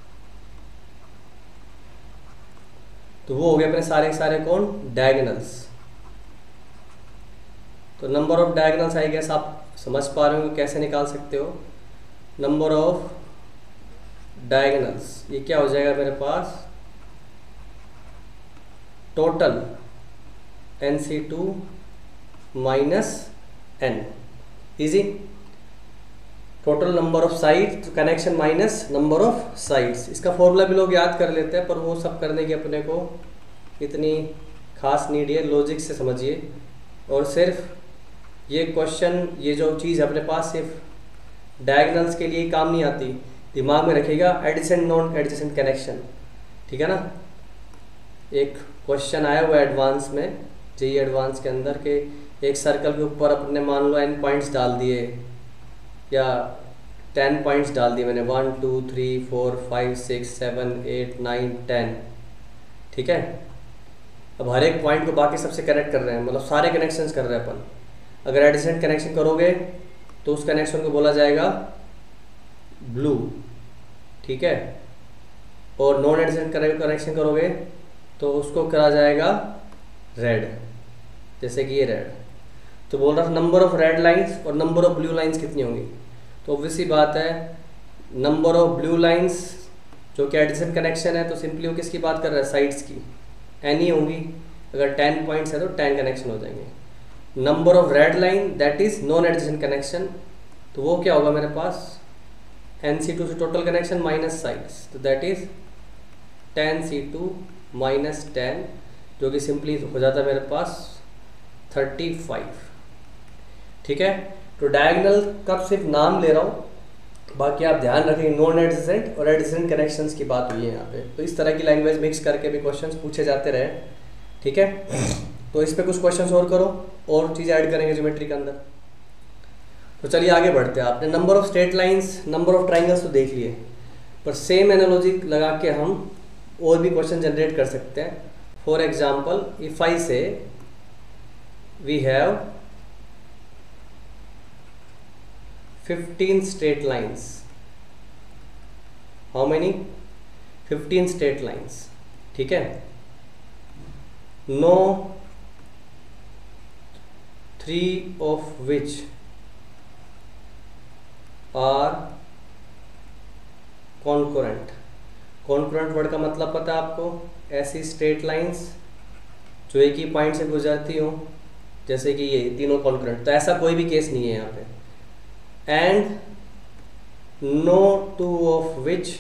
तो वो हो गए अपने सारे सारे कौन? डायगोनल्स। तो number of diagonals I guess आप समझ पा रहे हो कैसे निकाल सकते हो। नंबर ऑफ डायगोनल्स, ये क्या हो जाएगा मेरे पास? Total N C two minus N, easy. Total number of side connection minus number of sides. इसका फॉर्मूला भी लोग याद कर लेते हैं, पर वो सब करने की अपने को इतनी खास नीड है, लॉजिक से समझिए। और सिर्फ ये क्वेश्चन, ये जो चीज़ अपने पास सिर्फ डायगोनल्स के लिए काम नहीं आती, दिमाग में रखिएगा एडजेसेंट नॉन एडजेसेंट कनेक्शन, ठीक है ना। एक क्वेश्चन आया हुआ एडवांस में, जेई एडवांस के अंदर के एक सर्कल के ऊपर अपने मान लो एन पॉइंट्स डाल दिए या टेन पॉइंट्स डाल दिए मैंने, one two three four five six seven eight nine ten, ठीक है। अब हर एक पॉइंट को बाकी सबसे कनेक्ट कर रहे हैं, मतलब सारे कनेक्शंस कर रहे हैं अपन। अगर एडिसेंट कनेक्शन करोगे तो उस कनेक्शन को बोला जाएगा ब्लू, ठीक है, और नॉन एडिसेंट कनेक्शन करोगे तो उसको करा जाएगा रेड, जैसे कि ये रेड। तो बोल रहा था नंबर ऑफ रेड लाइंस और नंबर ऑफ ब्लू लाइंस कितनी होंगी, तो ऑब्वियसली बात है नंबर ऑफ ब्लू लाइंस जो कि एडिसेंट कनेक्शन है, तो सिंपली वो किसकी बात कर रहा है, साइड्स की, एन ही होंगी। अगर टेन पॉइंट्स है तो टेन कनेक्शन हो जाएंगे। Number of red line that is non adjacent connection, तो वो क्या होगा मेरे पास, एन सी टू से टोटल कनेक्शन माइनस साइड्स, तो that is ten C two minus ten, जो कि सिंपली हो जाता है मेरे पास थर्टी फाइव, ठीक है। तो डायगोनल का सिर्फ नाम ले रहा हूँ, बाकी आप ध्यान रखें नॉन एडिसेंट और एडिसेंट कनेक्शंस की बात हुई है यहाँ पे। तो इस तरह की लैंग्वेज मिक्स करके भी क्वेश्चंस पूछे जाते रहे, ठीक है। तो इस पे कुछ क्वेश्चंस और करो, और चीज़ें ऐड करेंगे ज्योमेट्री के अंदर। तो चलिए आगे बढ़ते हैं। आपने number of straight lines, number of triangles तो देख लिए, पर सेम एनालॉजी लगा के हम और भी क्वेश्चन जनरेट कर सकते हैं। For example if I say we have fifteen straight lines, how many, fifteen straight lines, ठीक है। no three of which are concurrent, concurrent word का मतलब पता है आपको, ऐसी straight lines जो एक ही पॉइंट से गुजरती हो, जैसे कि ये तीनों concurrent, तो ऐसा कोई भी केस नहीं है यहाँ पे। and no two of which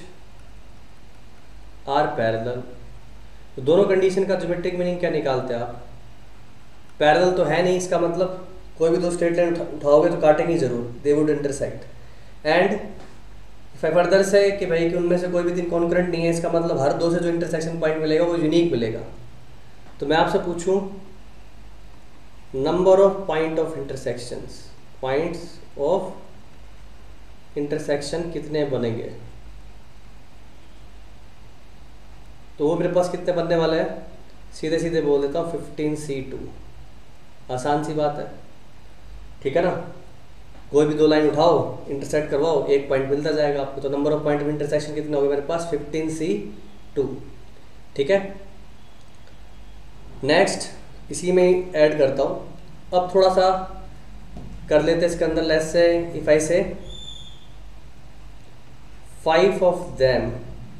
are parallel, तो दोनों कंडीशन का ज्योमेट्रिक मीनिंग क्या निकालते हैं आप, पैरेलल तो है नहीं, इसका मतलब कोई भी दो स्ट्रेट लाइन उठाओगे तो काटेंगे जरूर, they would intersect. And further से कि भाई कि उनमें से कोई भी तीन कॉन्करेंट नहीं है, इसका मतलब हर दो से जो इंटरसेक्शन पॉइंट मिलेगा वो यूनिक मिलेगा। तो मैं आपसे पूछूं number of point of intersections, points of intersection कितने बनेंगे, तो वो मेरे पास कितने बनने वाले हैं, सीधे सीधे बोल देता हूँ फिफ्टीन सी टू, आसान सी बात है, ठीक है ना। कोई भी दो लाइन उठाओ, इंटरसेक्ट करवाओ, एक पॉइंट मिलता जाएगा आपको। तो number of point of intersection कितने हो गए मेरे पास, फिफ्टीन सी टू, ठीक है। नेक्स्ट इसी में ऐड करता हूँ। अब थोड़ा सा कर लेते हैं इसके अंदर, let's say if I say five of them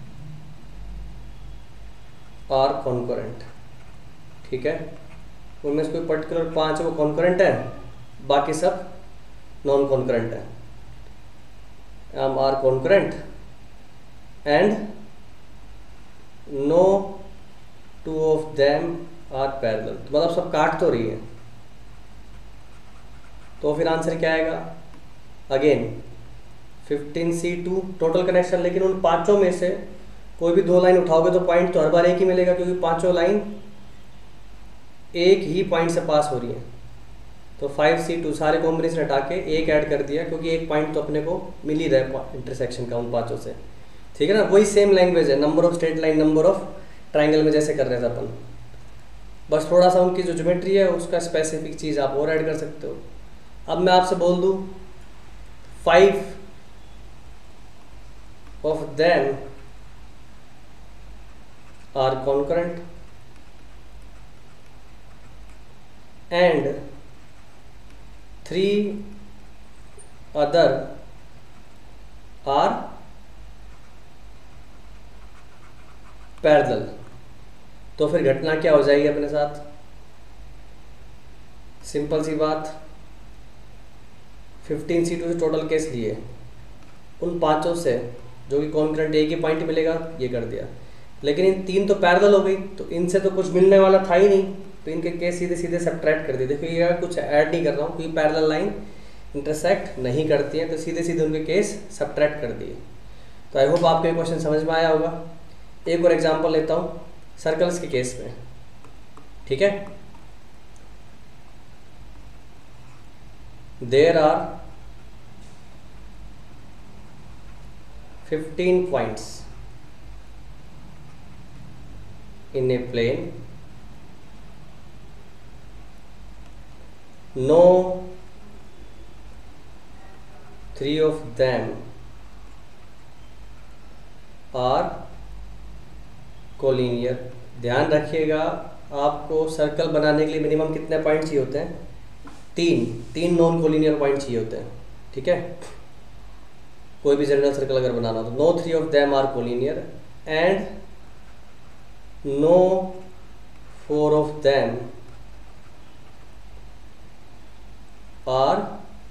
are concurrent, ठीक है। उनमें से कोई पर्टिकुलर पांच वो कॉन्करेंट है, बाकी सब नॉन कॉन्करेंट है। M are concurrent and no two of them are parallel, तो मतलब सब काट तो रही है, तो फिर आंसर क्या आएगा, again fifteen C two total connection. लेकिन उन पांचों में से कोई भी दो लाइन उठाओगे तो पॉइंट तो हर बार एक ही मिलेगा, क्योंकि पांचों लाइन एक ही पॉइंट से पास हो रही है। तो फाइव सी टू सारे कॉम्बिनेशन हटा के एक ऐड कर दिया, क्योंकि एक पॉइंट तो अपने को मिल ही रहा है इंटरसेक्शन का उन पांचों से, ठीक है ना। वही सेम लैंग्वेज है, number of straight line, number of triangle में जैसे कर रहे थे अपन, बस थोड़ा सा उनकी जो ज्योमेट्री है उसका स्पेसिफिक चीज़ आप और ऐड कर सकते हो। अब मैं आपसे बोल दूं five of them are concurrent and three other are parallel, तो फिर घटना क्या हो जाएगी अपने साथ, सिंपल सी बात, फिफ्टीन सी टू से टोटल केस लिए, उन पांचों से जो कि कॉन्करेंट एक ही पॉइंट मिलेगा ये कर दिया। लेकिन इन तीन तो पैरेलल हो गई, तो इनसे तो कुछ मिलने वाला था ही नहीं, तो इनके केस सीधे सीधे सब्ट्रैक्ट कर दिए। देखिए ये कुछ ऐड नहीं कर रहा हूँ, क्योंकि पैरेलल लाइन इंटरसेक्ट नहीं करती हैं, तो सीधे सीधे उनके केस सब्ट्रैक्ट कर दिए। तो आई होप आपको ये क्वेश्चन समझ में आया होगा। एक और एग्जांपल लेता हूँ सर्कल्स के केस में, ठीक है। There are fifteen points in a plane no three of them are collinear. ध्यान रखिएगा, आपको सर्कल बनाने के लिए मिनिमम कितने पॉइंट चाहिए होते हैं? तीन तीन नॉन कोलिनियर पॉइंट चाहिए होते हैं, ठीक है, कोई भी जनरल सर्कल अगर बनाना हो तो। No three of them are collinear and no four of them are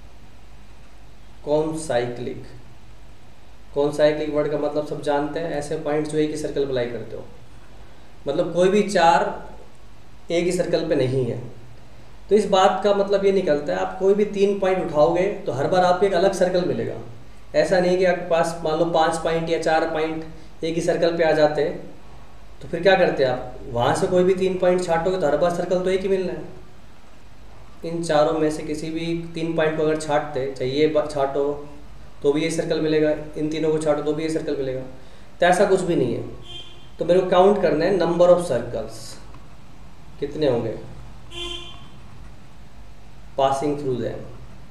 concyclic. Concyclic word का मतलब सब जानते हैं, ऐसे पॉइंट जो एक ही सर्कल अप्लाई करते हो, मतलब कोई भी चार एक ही सर्कल पे नहीं है। तो इस बात का मतलब ये निकलता है, आप कोई भी तीन पॉइंट उठाओगे तो हर बार आपको एक अलग सर्कल मिलेगा। ऐसा नहीं कि आपके पास मान लो पाँच पॉइंट या चार पॉइंट एक ही सर्कल पे आ जाते हैं, तो फिर क्या करते हैं आप, वहाँ से कोई भी तीन पॉइंट छाटोगे तो हर बार सर्कल तो एक ही मिलना है। इन चारों में से किसी भी तीन पॉइंट को अगर छाटते, चाहे ये छाटो तो भी ये सर्कल मिलेगा, इन तीनों को छाटो तो भी ये सर्कल मिलेगा, तो ऐसा कुछ भी नहीं है। तो मेरे को काउंट करना है नंबर ऑफ सर्कल्स कितने होंगे पासिंग थ्रू देम।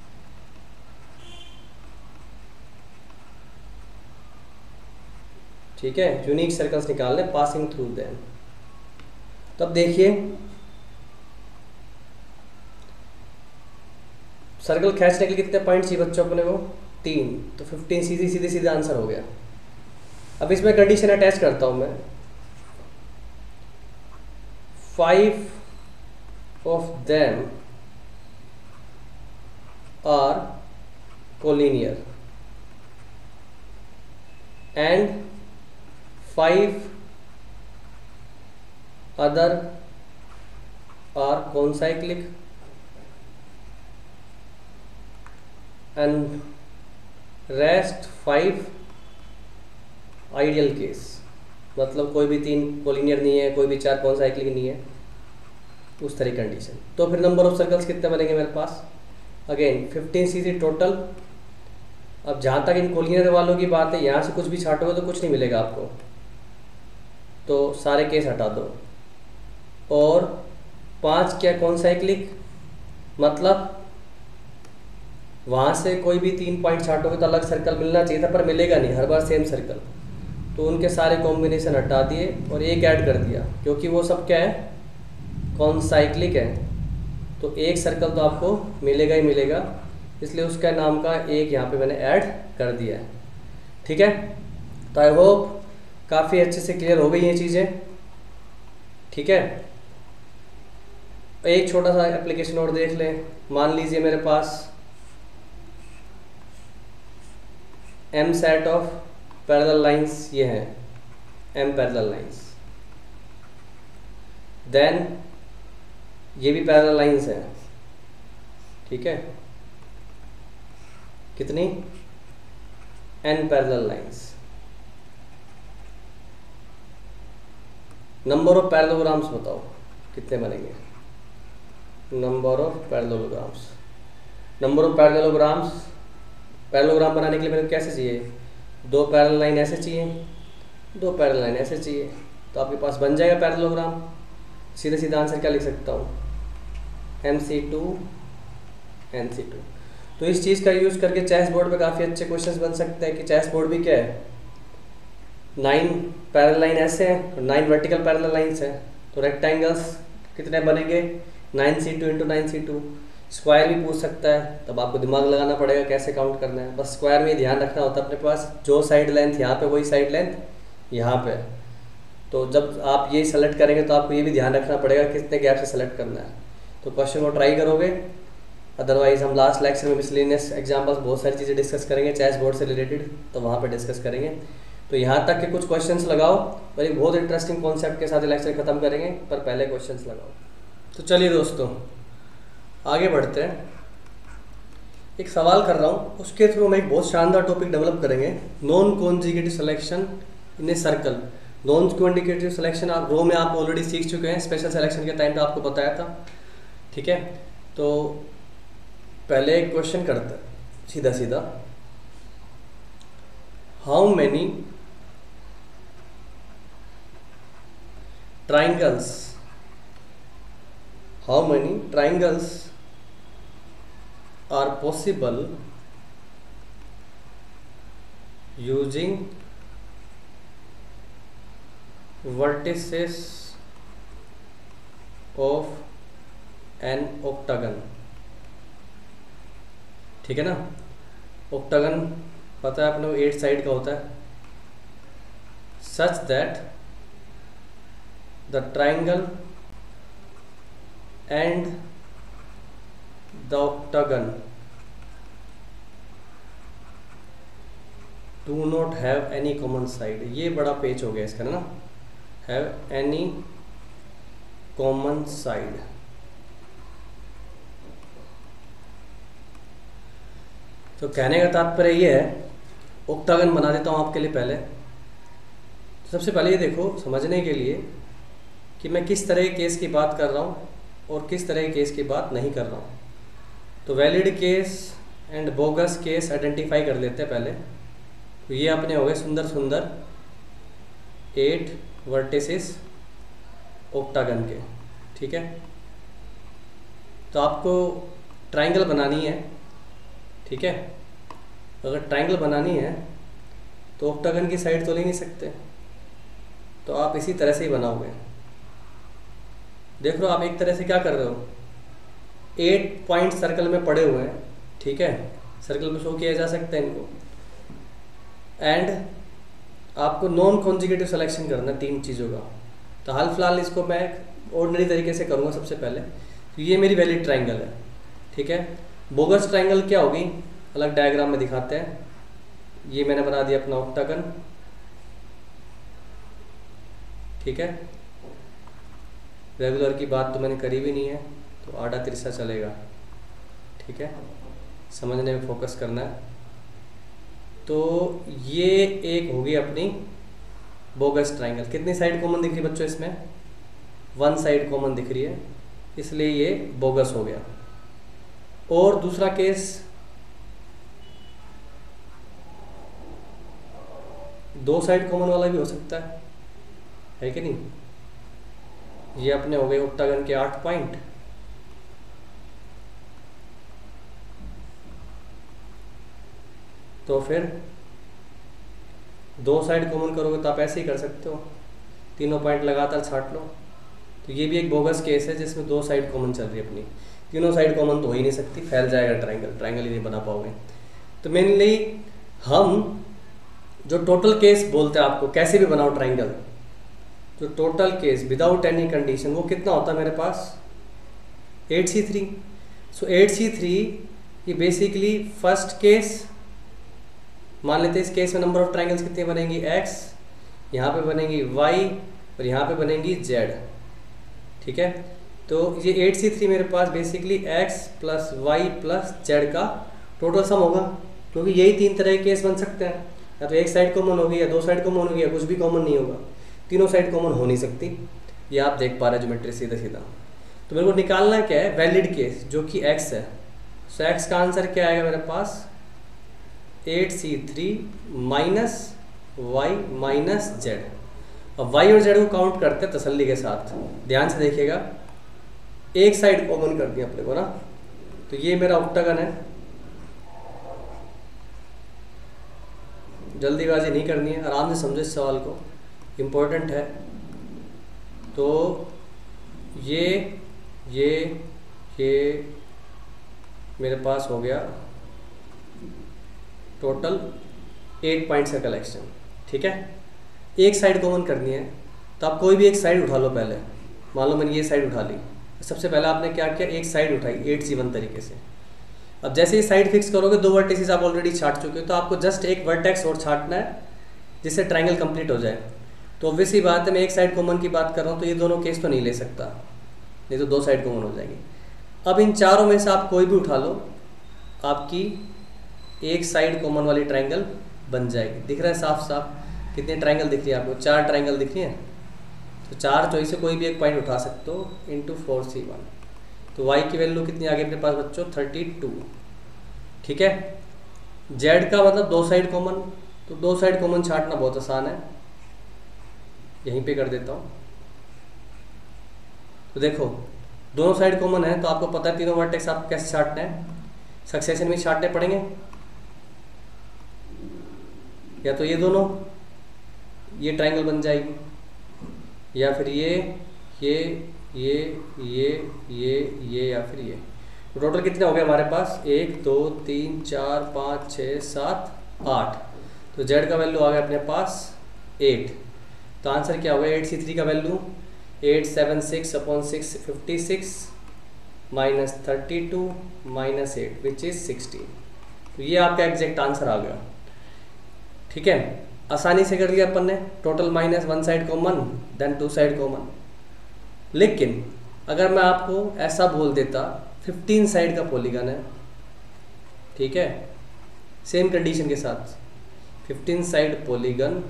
ठीक है, यूनिक सर्कल्स निकालने पासिंग थ्रू देम। तो अब देखिए, सर्कल खींचने के लिए कितने पॉइंट चाहिए बच्चों अपने को? तीन। तो फिफ्टीन सीधी सीधी सीधा आंसर हो गया। अब इसमें कंडीशन अटैच करता हूं मैं, five of them are collinear and five other are concyclic and rest five ideal case. मतलब कोई भी तीन कोलिनियर नहीं है, कोई भी चार कॉनसाइक्लिक नहीं है, उस तरह कंडीशन। तो फिर नंबर ऑफ सर्कल्स कितने बनेंगे मेरे पास? अगेन फिफ्टीन सी थी टोटल। अब जहाँ तक इन कोलिनियर वालों की बात है, यहाँ से कुछ भी छाटोगे तो कुछ नहीं मिलेगा आपको, तो सारे केस हटा दो। और पांच क्या कॉनसाइक्लिक, मतलब वहाँ से कोई भी तीन पॉइंट छाटोगे तो अलग सर्कल मिलना चाहिए था, पर मिलेगा नहीं, हर बार सेम सर्कल। तो उनके सारे कॉम्बिनेशन हटा दिए और एक ऐड कर दिया, क्योंकि वो सब क्या है, कॉनसाइक्लिक है, तो एक सर्कल तो आपको मिलेगा ही मिलेगा, इसलिए उसका नाम का एक यहाँ पे मैंने ऐड कर दिया है। ठीक है, तो आई होप काफ़ी अच्छे से क्लियर हो गई ये चीज़ें। ठीक है, एक छोटा सा एप्लीकेशन और देख लें। मान लीजिए मेरे पास m set of parallel lines ये हैं, एम पैरेलल लाइंस, देन ये भी पैरेलल लाइंस हैं। ठीक है, कितनी? N parallel lines. Number of parallelograms बताओ कितने बनेंगे? Number of parallelograms number of parallelograms parallelogram बनाने के लिए मेरे को कैसे चाहिए? दो पैरेलल लाइन ऐसे चाहिए, दो पैरेलल लाइन ऐसे चाहिए, तो आपके पास बन जाएगा पैरेललोग्राम। सीधे सीधा आंसर क्या लिख सकता हूँ? M C two n C two. तो इस चीज़ का यूज़ करके चेस बोर्ड पे काफ़ी अच्छे क्वेश्चंस बन सकते हैं कि चेस बोर्ड भी क्या है, नाइन पैरेलल लाइन ऐसे हैं और नाइन वर्टिकल पैरेलल लाइन्स हैं, तो रेक्टेंगल्स कितने बनेंगे? Nine C two into nine C two. Square भी पूछ सकता है, तब आपको दिमाग लगाना पड़ेगा कैसे काउंट करना है। बस स्क्वायर में ध्यान रखना होता है अपने पास, जो साइड लेंथ यहाँ पे वही साइड लेंथ यहाँ पे। तो जब आप ये सेलेक्ट करेंगे तो आपको ये भी ध्यान रखना पड़ेगा कितने गैप से सेलेक्ट करना है। तो क्वेश्चन को ट्राई करोगे, अदरवाइज हम लास्ट लेक्चर में मिसलेनियस एग्जाम्पल्स बहुत सारी चीज़ें डिस्कस करेंगे चेस बोर्ड से रिलेटेड, तो वहाँ पर डिस्कस करेंगे। तो यहाँ तक के कुछ क्वेश्चंस लगाओ और एक बहुत इंटरेस्टिंग कॉन्सेप्ट के साथ लेक्चर खत्म करेंगे, पर पहले क्वेश्चंस लगाओ। तो चलिए दोस्तों आगे बढ़ते हैं। एक सवाल कर रहा हूँ, उसके थ्रू हम एक बहुत शानदार टॉपिक डेवलप करेंगे, non conjugative selection in a circle. Non conjugative selection आप रो में आप ऑलरेडी सीख चुके हैं, स्पेशल सिलेक्शन के टाइम पे आपको बताया था। ठीक है, तो पहले एक क्वेश्चन करते हैं सीधा सीधा। How many triangles how many triangles are possible using vertices of an octagon. ठीक है ना, ऑक्टागन पता है अपने को एट साइड का होता है। Such that the triangle and the octagon do not have any common side. ये बड़ा पेच हो गया इसका ना, हैव एनी कॉमन साइड। तो कहने का तात्पर्य ये है, ऑक्टागन बना देता हूँ आपके लिए पहले। तो सबसे पहले ये देखो समझने के लिए कि मैं किस तरह के केस की बात कर रहा हूँ और किस तरह के केस की बात नहीं कर रहा हूँ। तो valid case and bogus case identify कर लेते हैं पहले। तो ये अपने हो गए सुंदर सुंदर एट वर्टिसेस ऑक्टागन के। ठीक है, तो आपको ट्राइंगल बनानी है। ठीक है, अगर ट्राइंगल बनानी है तो ऑक्टागन की साइड तो ले नहीं सकते, तो आप इसी तरह से ही बनाओगे। देख लो आप एक तरह से क्या कर रहे हो, एट पॉइंट सर्कल में पड़े हुए हैं। ठीक है, सर्कल में शो किया जा सकता है इनको। एंड आपको नॉन कॉन्जिक्यूटिव सिलेक्शन करना है तीन चीज़ों का। तो हाल फिलहाल इसको मैं ऑर्डिनरी तरीके से करूँगा सबसे पहले। तो ये मेरी वैलिड ट्राइंगल है। ठीक है, बोगस ट्राइंगल क्या होगी अलग डायग्राम में दिखाते हैं। ये मैंने बना दिया अपना ऑक्टागन। ठीक है, रेगुलर की बात तो मैंने करी भी नहीं है, तो आड़ा तिरछा चलेगा। ठीक है, समझने में फोकस करना है। तो ये एक होगी अपनी बोगस ट्राइंगल। कितनी साइड कॉमन दिख रही है बच्चों इसमें? वन साइड कॉमन दिख रही है, इसलिए ये बोगस हो गया। और दूसरा केस दो साइड कॉमन वाला भी हो सकता है, है कि नहीं। ये अपने हो गए ऑक्टागन के आठ पॉइंट। तो फिर दो साइड कॉमन करोगे तो आप ऐसे ही कर सकते हो, तीनों पॉइंट लगातार छाट लो। तो ये भी एक बोगस केस है जिसमें दो साइड कॉमन चल रही है अपनी। तीनों साइड कॉमन तो हो ही नहीं सकती, फैल जाएगा ट्राइंगल, ट्राइंगल ही नहीं बना पाओगे। तो मेनली हम जो टोटल केस बोलते हैं आपको कैसे भी बनाओ ट्राइंगल, जो total case without any condition, वो कितना होता है मेरे पास? Eight C three. So eight C three ये बेसिकली फर्स्ट केस। मान लेते हैं इस केस में नंबर ऑफ ट्राइंगल्स कितने बनेंगी? एक्स, यहाँ पे बनेंगी वाई और यहाँ पे बनेंगी जेड। ठीक है, तो ये एट सी थ्री मेरे पास basically x plus y plus z का टोटल सम होगा, क्योंकि यही तीन तरह के केस बन सकते हैं। या तो एक साइड कॉमन होगी, या दो साइड कॉमन होगी, या कुछ भी कॉमन नहीं होगा। तीनों साइड कॉमन हो नहीं सकती, ये आप देख पा रहे हैं ज्योमेट्री सीधा सीधा। तो मेरे को निकालना क्या है? वैलिड केस, जो कि एक्स है। सो एक्स का आंसर क्या आएगा मेरे पास? Eight C three minus y minus z. अब वाई और जेड को काउंट करते हैं तसल्ली के साथ, ध्यान से देखिएगा। एक साइड कॉमन कर दिया अपने को ना, तो ये मेरा ऑक्टागन है। जल्दीबाजी नहीं करनी है, आराम से समझो इस सवाल को, इम्पोर्टेंट है। तो ये ये ये मेरे पास हो गया टोटल एट पॉइंट्स का कलेक्शन। ठीक है, एक साइड कॉमन करनी है, तो आप कोई भी एक साइड उठा लो पहले। मान लो मैंने ये साइड उठा ली, सबसे पहले आपने क्या किया? एक साइड उठाई एट सी वन तरीके से। अब जैसे ही साइड फिक्स करोगे, दो वर्टिसेस आप ऑलरेडी छाट चुके हो, तो आपको जस्ट एक वर्टेक्स और छाटना है जिससे ट्राइंगल कंप्लीट हो जाए। तो ऑब्वियस ही बात है, मैं एक साइड कॉमन की बात कर रहा हूँ, तो ये दोनों केस तो नहीं ले सकता, नहीं तो दो साइड कॉमन हो जाएंगी। अब इन चारों में से आप कोई भी उठा लो, आपकी एक साइड कॉमन वाली ट्राइंगल बन जाएगी। दिख रहा है साफ साफ कितनी ट्राइंगल दिख रही है आपको? चार ट्राइंगल दिख रही हैं। तो चार चॉइस से कोई भी एक पॉइंट उठा सकते हो इंटू फोर सी वन। तो y की वैल्यू कितनी आ गई अपने पास बच्चों? Thirty two. ठीक है, z का मतलब दो साइड कॉमन, तो दो साइड कॉमन छाटना बहुत आसान है, यहीं पे कर देता हूँ। तो देखो दोनों साइड कॉमन है, तो आपको पता है तीनों वर्टेक्स आप कैसे छाटना है। सक्सेशन में छांटने पड़ेंगे, या तो ये दोनों, ये ट्रायंगल बन जाएगी, या फिर ये ये ये ये ये ये या फिर ये। तो टोटल कितने हो गए हमारे पास, एक दो तीन चार पाँच छः सात आठ। तो जेड का वैल्यू आ गया अपने पास एट। तो आंसर क्या होगा, एट सी थ्री का value eight seven six upon six fifty six minus thirty two minus eight which is sixteen. तो ये आपका एग्जैक्ट आंसर आ गया। ठीक है, आसानी से कर लिया अपन ने, total minus one side common then two side common. लेकिन अगर मैं आपको ऐसा बोल देता फिफ्टीन साइड का पॉलीगन है, ठीक है, सेम कंडीशन के साथ फिफ्टीन साइड पॉलीगन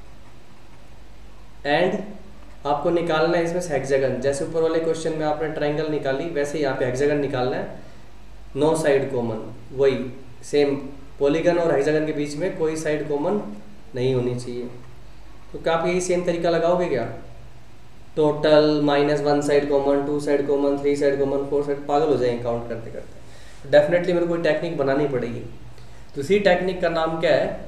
एंड आपको निकालना है इसमें से हेक्सागन। जैसे ऊपर वाले क्वेश्चन में आपने ट्रायंगल निकाली, वैसे ही यहाँ पे हेक्सागन निकालना है, नो साइड कॉमन, वही सेम पॉलीगन और हेक्सागन के बीच में कोई साइड कॉमन नहीं होनी चाहिए। तो क्या आप यही सेम तरीका लगाओगे क्या, total minus one side common, two side common, three side common, four side, पागल हो जाएंगे काउंट करते करते। डेफिनेटली मेरे को कोई टेक्निक बनानी पड़ेगी। तो इसी टेक्निक का नाम क्या है,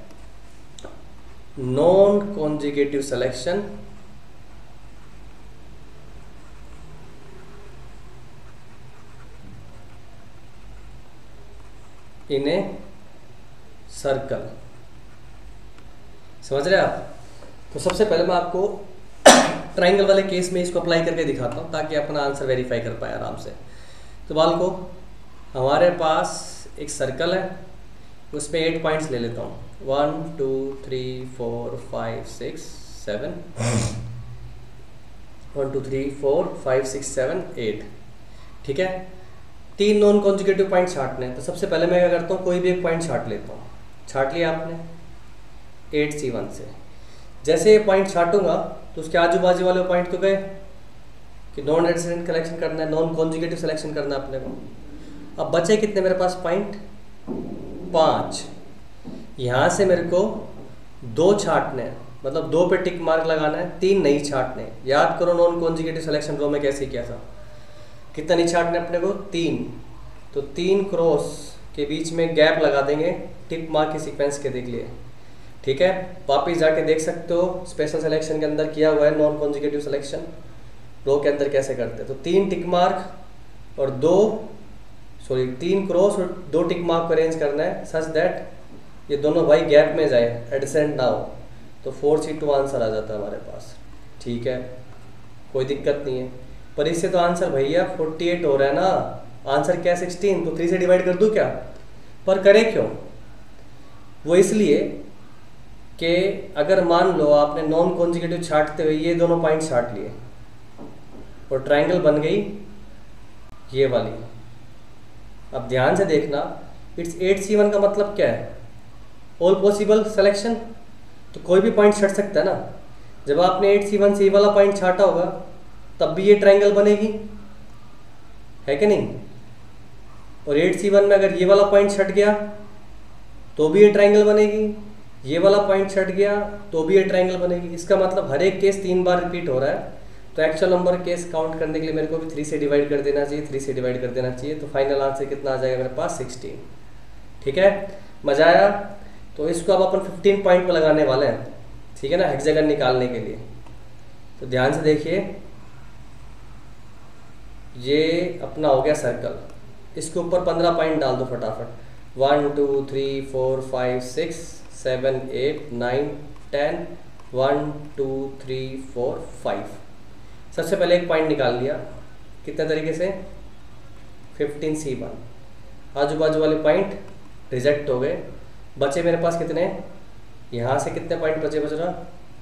non conjugative selection in a circle. समझ रहे आप। तो सबसे पहले मैं आपको ट्रायंगल वाले केस में इसको अप्लाई करके दिखाता हूँ ताकि अपना आंसर वेरीफाई कर पाए आराम से। तो बाल को हमारे पास एक सर्कल है, उसमें एट पॉइंट्स ले लेता हूँ, one two three four five six seven, one two three four five six seven eight. ठीक है, तीन नॉन कॉन्जुगेटिव पॉइंट छांटने हैं। तो सबसे पहले मैं क्या करता हूँ, कोई भी एक पॉइंट छांट लेता हूँ। छांट लिया आपने एट सी वन से। जैसे ये पॉइंट छांटूंगा तो उसके आजू बाजू वाले पॉइंट तो गए कि नॉन एडजेसेंट कलेक्शन करना है, नॉन कॉन्जुगेटिव सिलेक्शन करना है अपने को। अब बचे कितने मेरे पास पॉइंट, पाँच। यहाँ से मेरे को दो छांटने हैं, मतलब दो पे टिक मार्क लगाना है, तीन नहीं छांटने। याद करो नॉन कॉन्जुगेटिव सिलेक्शन रो में कैसे किया था, कितना नहीं छांटने अपने को, तीन। तो तीन क्रॉस के बीच में गैप लगा देंगे टिक मार्क के सीक्वेंस के देख लिए। ठीक है, वापिस जाके देख सकते हो स्पेशल सिलेक्शन के अंदर किया हुआ है नॉन कॉन्जुगेटिव सिलेक्शन रो के अंदर कैसे करते हैं। तो तीन टिक मार्क और दो सॉरी तीन क्रॉस और दो टिक मार्क को अरेंज करना है सच दैट ये दोनों भाई गैप में जाए, एडजेसेंट ना हो। तो फोर सी टू आंसर आ जाता है हमारे पास। ठीक है, कोई दिक्कत नहीं है। पर इससे तो आंसर भैया फोर्टी एट हो रहा है ना, आंसर क्या सिक्सटीन। तो थ्री से डिवाइड कर दूँ क्या, पर करे क्यों, वो इसलिए कि अगर मान लो आपने नॉन कॉन्जुगेटिव छांटते हुए ये दोनों पॉइंट छांट लिए और ट्रायंगल बन गई ये वाली। अब ध्यान से देखना, इट्स एट सी वन का मतलब क्या है, ऑल पॉसिबल सिलेक्शन। तो कोई भी पॉइंट छाट सकता है ना। जब आपने एट सी वन से ये वाला पॉइंट छाटा होगा तब भी ये ट्रायंगल बनेगी, है कि नहीं। और एट सी वन में अगर ये वाला पॉइंट छट गया तो भी ये ट्रायंगल बनेगी, ये वाला पॉइंट छट गया तो भी ये ट्रायंगल बनेगी। इसका मतलब हर एक केस तीन बार रिपीट हो रहा है। तो एक्चुअल नंबर केस काउंट करने के लिए मेरे को भी थ्री से डिवाइड कर देना चाहिए, थ्री से डिवाइड कर देना चाहिए। तो फाइनल आंसर कितना आ जाएगा मेरे पास, सिक्सटीन। ठीक है, मजा आया। तो इसको अब अपन फिफ्टीन पॉइंट पर लगाने वाले हैं, ठीक है ना, हेक्सागन निकालने के लिए। तो ध्यान से देखिए, ये अपना हो गया सर्कल, इसके ऊपर पंद्रह पॉइंट डाल दो फटाफट। One two three four five six seven eight nine ten, one two three four five. सबसे पहले एक पॉइंट निकाल लिया, कितने तरीके से, फिफ्टीन सी वन। आजू बाजू वाले पॉइंट रिजेक्ट हो गए, बचे मेरे पास कितने, यहाँ से कितने पॉइंट बचे, बच रहा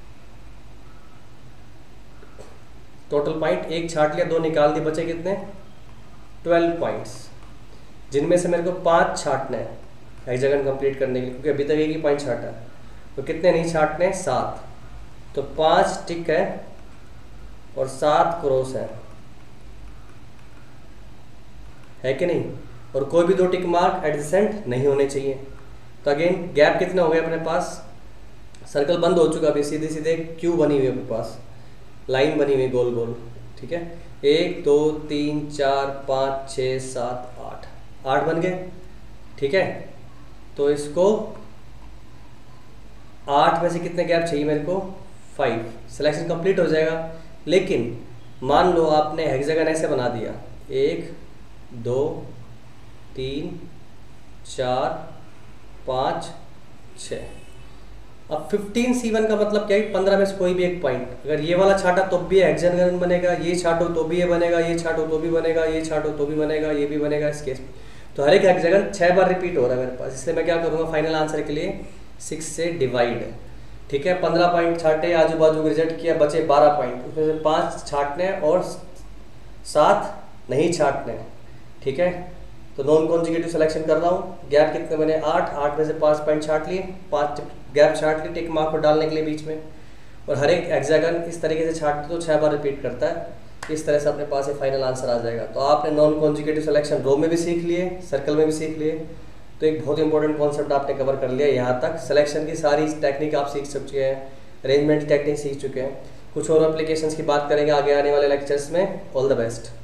टोटल पॉइंट एक छाट लिया, दो निकाल दिए, बचे कितने, ट्वेल्व पॉइंट्स, जिनमें से मेरे को पाँच छाटने हैं हेक्सागन कंप्लीट करने के लिए, क्योंकि अभी तक एक ही पॉइंट छाटा है। तो कितने नहीं छाटने, सात। तो पाँच टिक है और सात क्रॉस है, है कि नहीं। और कोई भी दो टिक मार्क एडजेसेंट नहीं होने चाहिए। तो अगेन गैप कितना हो गया अपने पास, सर्कल बंद हो चुका, अभी सीधे सीधे क्यू बनी हुई है अपने पास, लाइन बनी हुई गोल गोल। ठीक है, एक दो तीन चार पाँच छः सात आठ, आठ बन गए। ठीक है, तो इसको आठ में से कितने गैप चाहिए मेरे को, फाइव, सिलेक्शन कंप्लीट हो जाएगा। लेकिन मान लो आपने हेक्सागन ऐसे बना दिया, एक दो तीन चार पाँच छः। अब फिफ्टीन सी वन का मतलब क्या है, पंद्रह में से कोई भी एक पॉइंट, अगर ये वाला छाटा तो भी हेक्सागन बनेगा, ये छाटो तो भी ये बनेगा, ये छाटो तो भी बनेगा, ये छाटो तो भी बनेगा, ये भी बनेगा इस केस में। तो हर एक हेक्सागन छः बार रिपीट हो रहा है मेरे पास, इसलिए मैं क्या करूँगा फाइनल आंसर के लिए सिक्स से डिवाइड। ठीक है, पंद्रह पॉइंट छाटे, आजू बाजू रिजेक्ट किया, बचे बारह पॉइंट, उसमें से पाँच छाटने और सात नहीं छाटने। ठीक है, तो नॉन कॉन्जिक्यूटिव सिलेक्शन कर रहा हूँ। गैप कितने बने, आठ, आठ में से पाँच पॉइंट छाट लिए, पाँच गैप छाट लिए टिक मार्क को डालने के लिए बीच में। और हर एक हेक्सागन इस तरीके से छाटते तो छः बार रिपीट करता है। इस तरह से अपने पास ये फाइनल आंसर आ जाएगा। तो आपने नॉन कॉन्जिक्यूटिव सिलेक्शन रो में भी सीख लिए, सर्कल में भी सीख लिए। तो एक बहुत इंपॉर्टेंट कॉन्सेप्ट आपने कवर कर लिया यहाँ तक। सिलेक्शन की सारी टेक्निक आप सीख चुके हैं, अरेंजमेंट टेक्निक सीख चुके हैं। कुछ और एप्लीकेशंस की बात करेंगे आगे आने वाले लेक्चर्स में। All the best.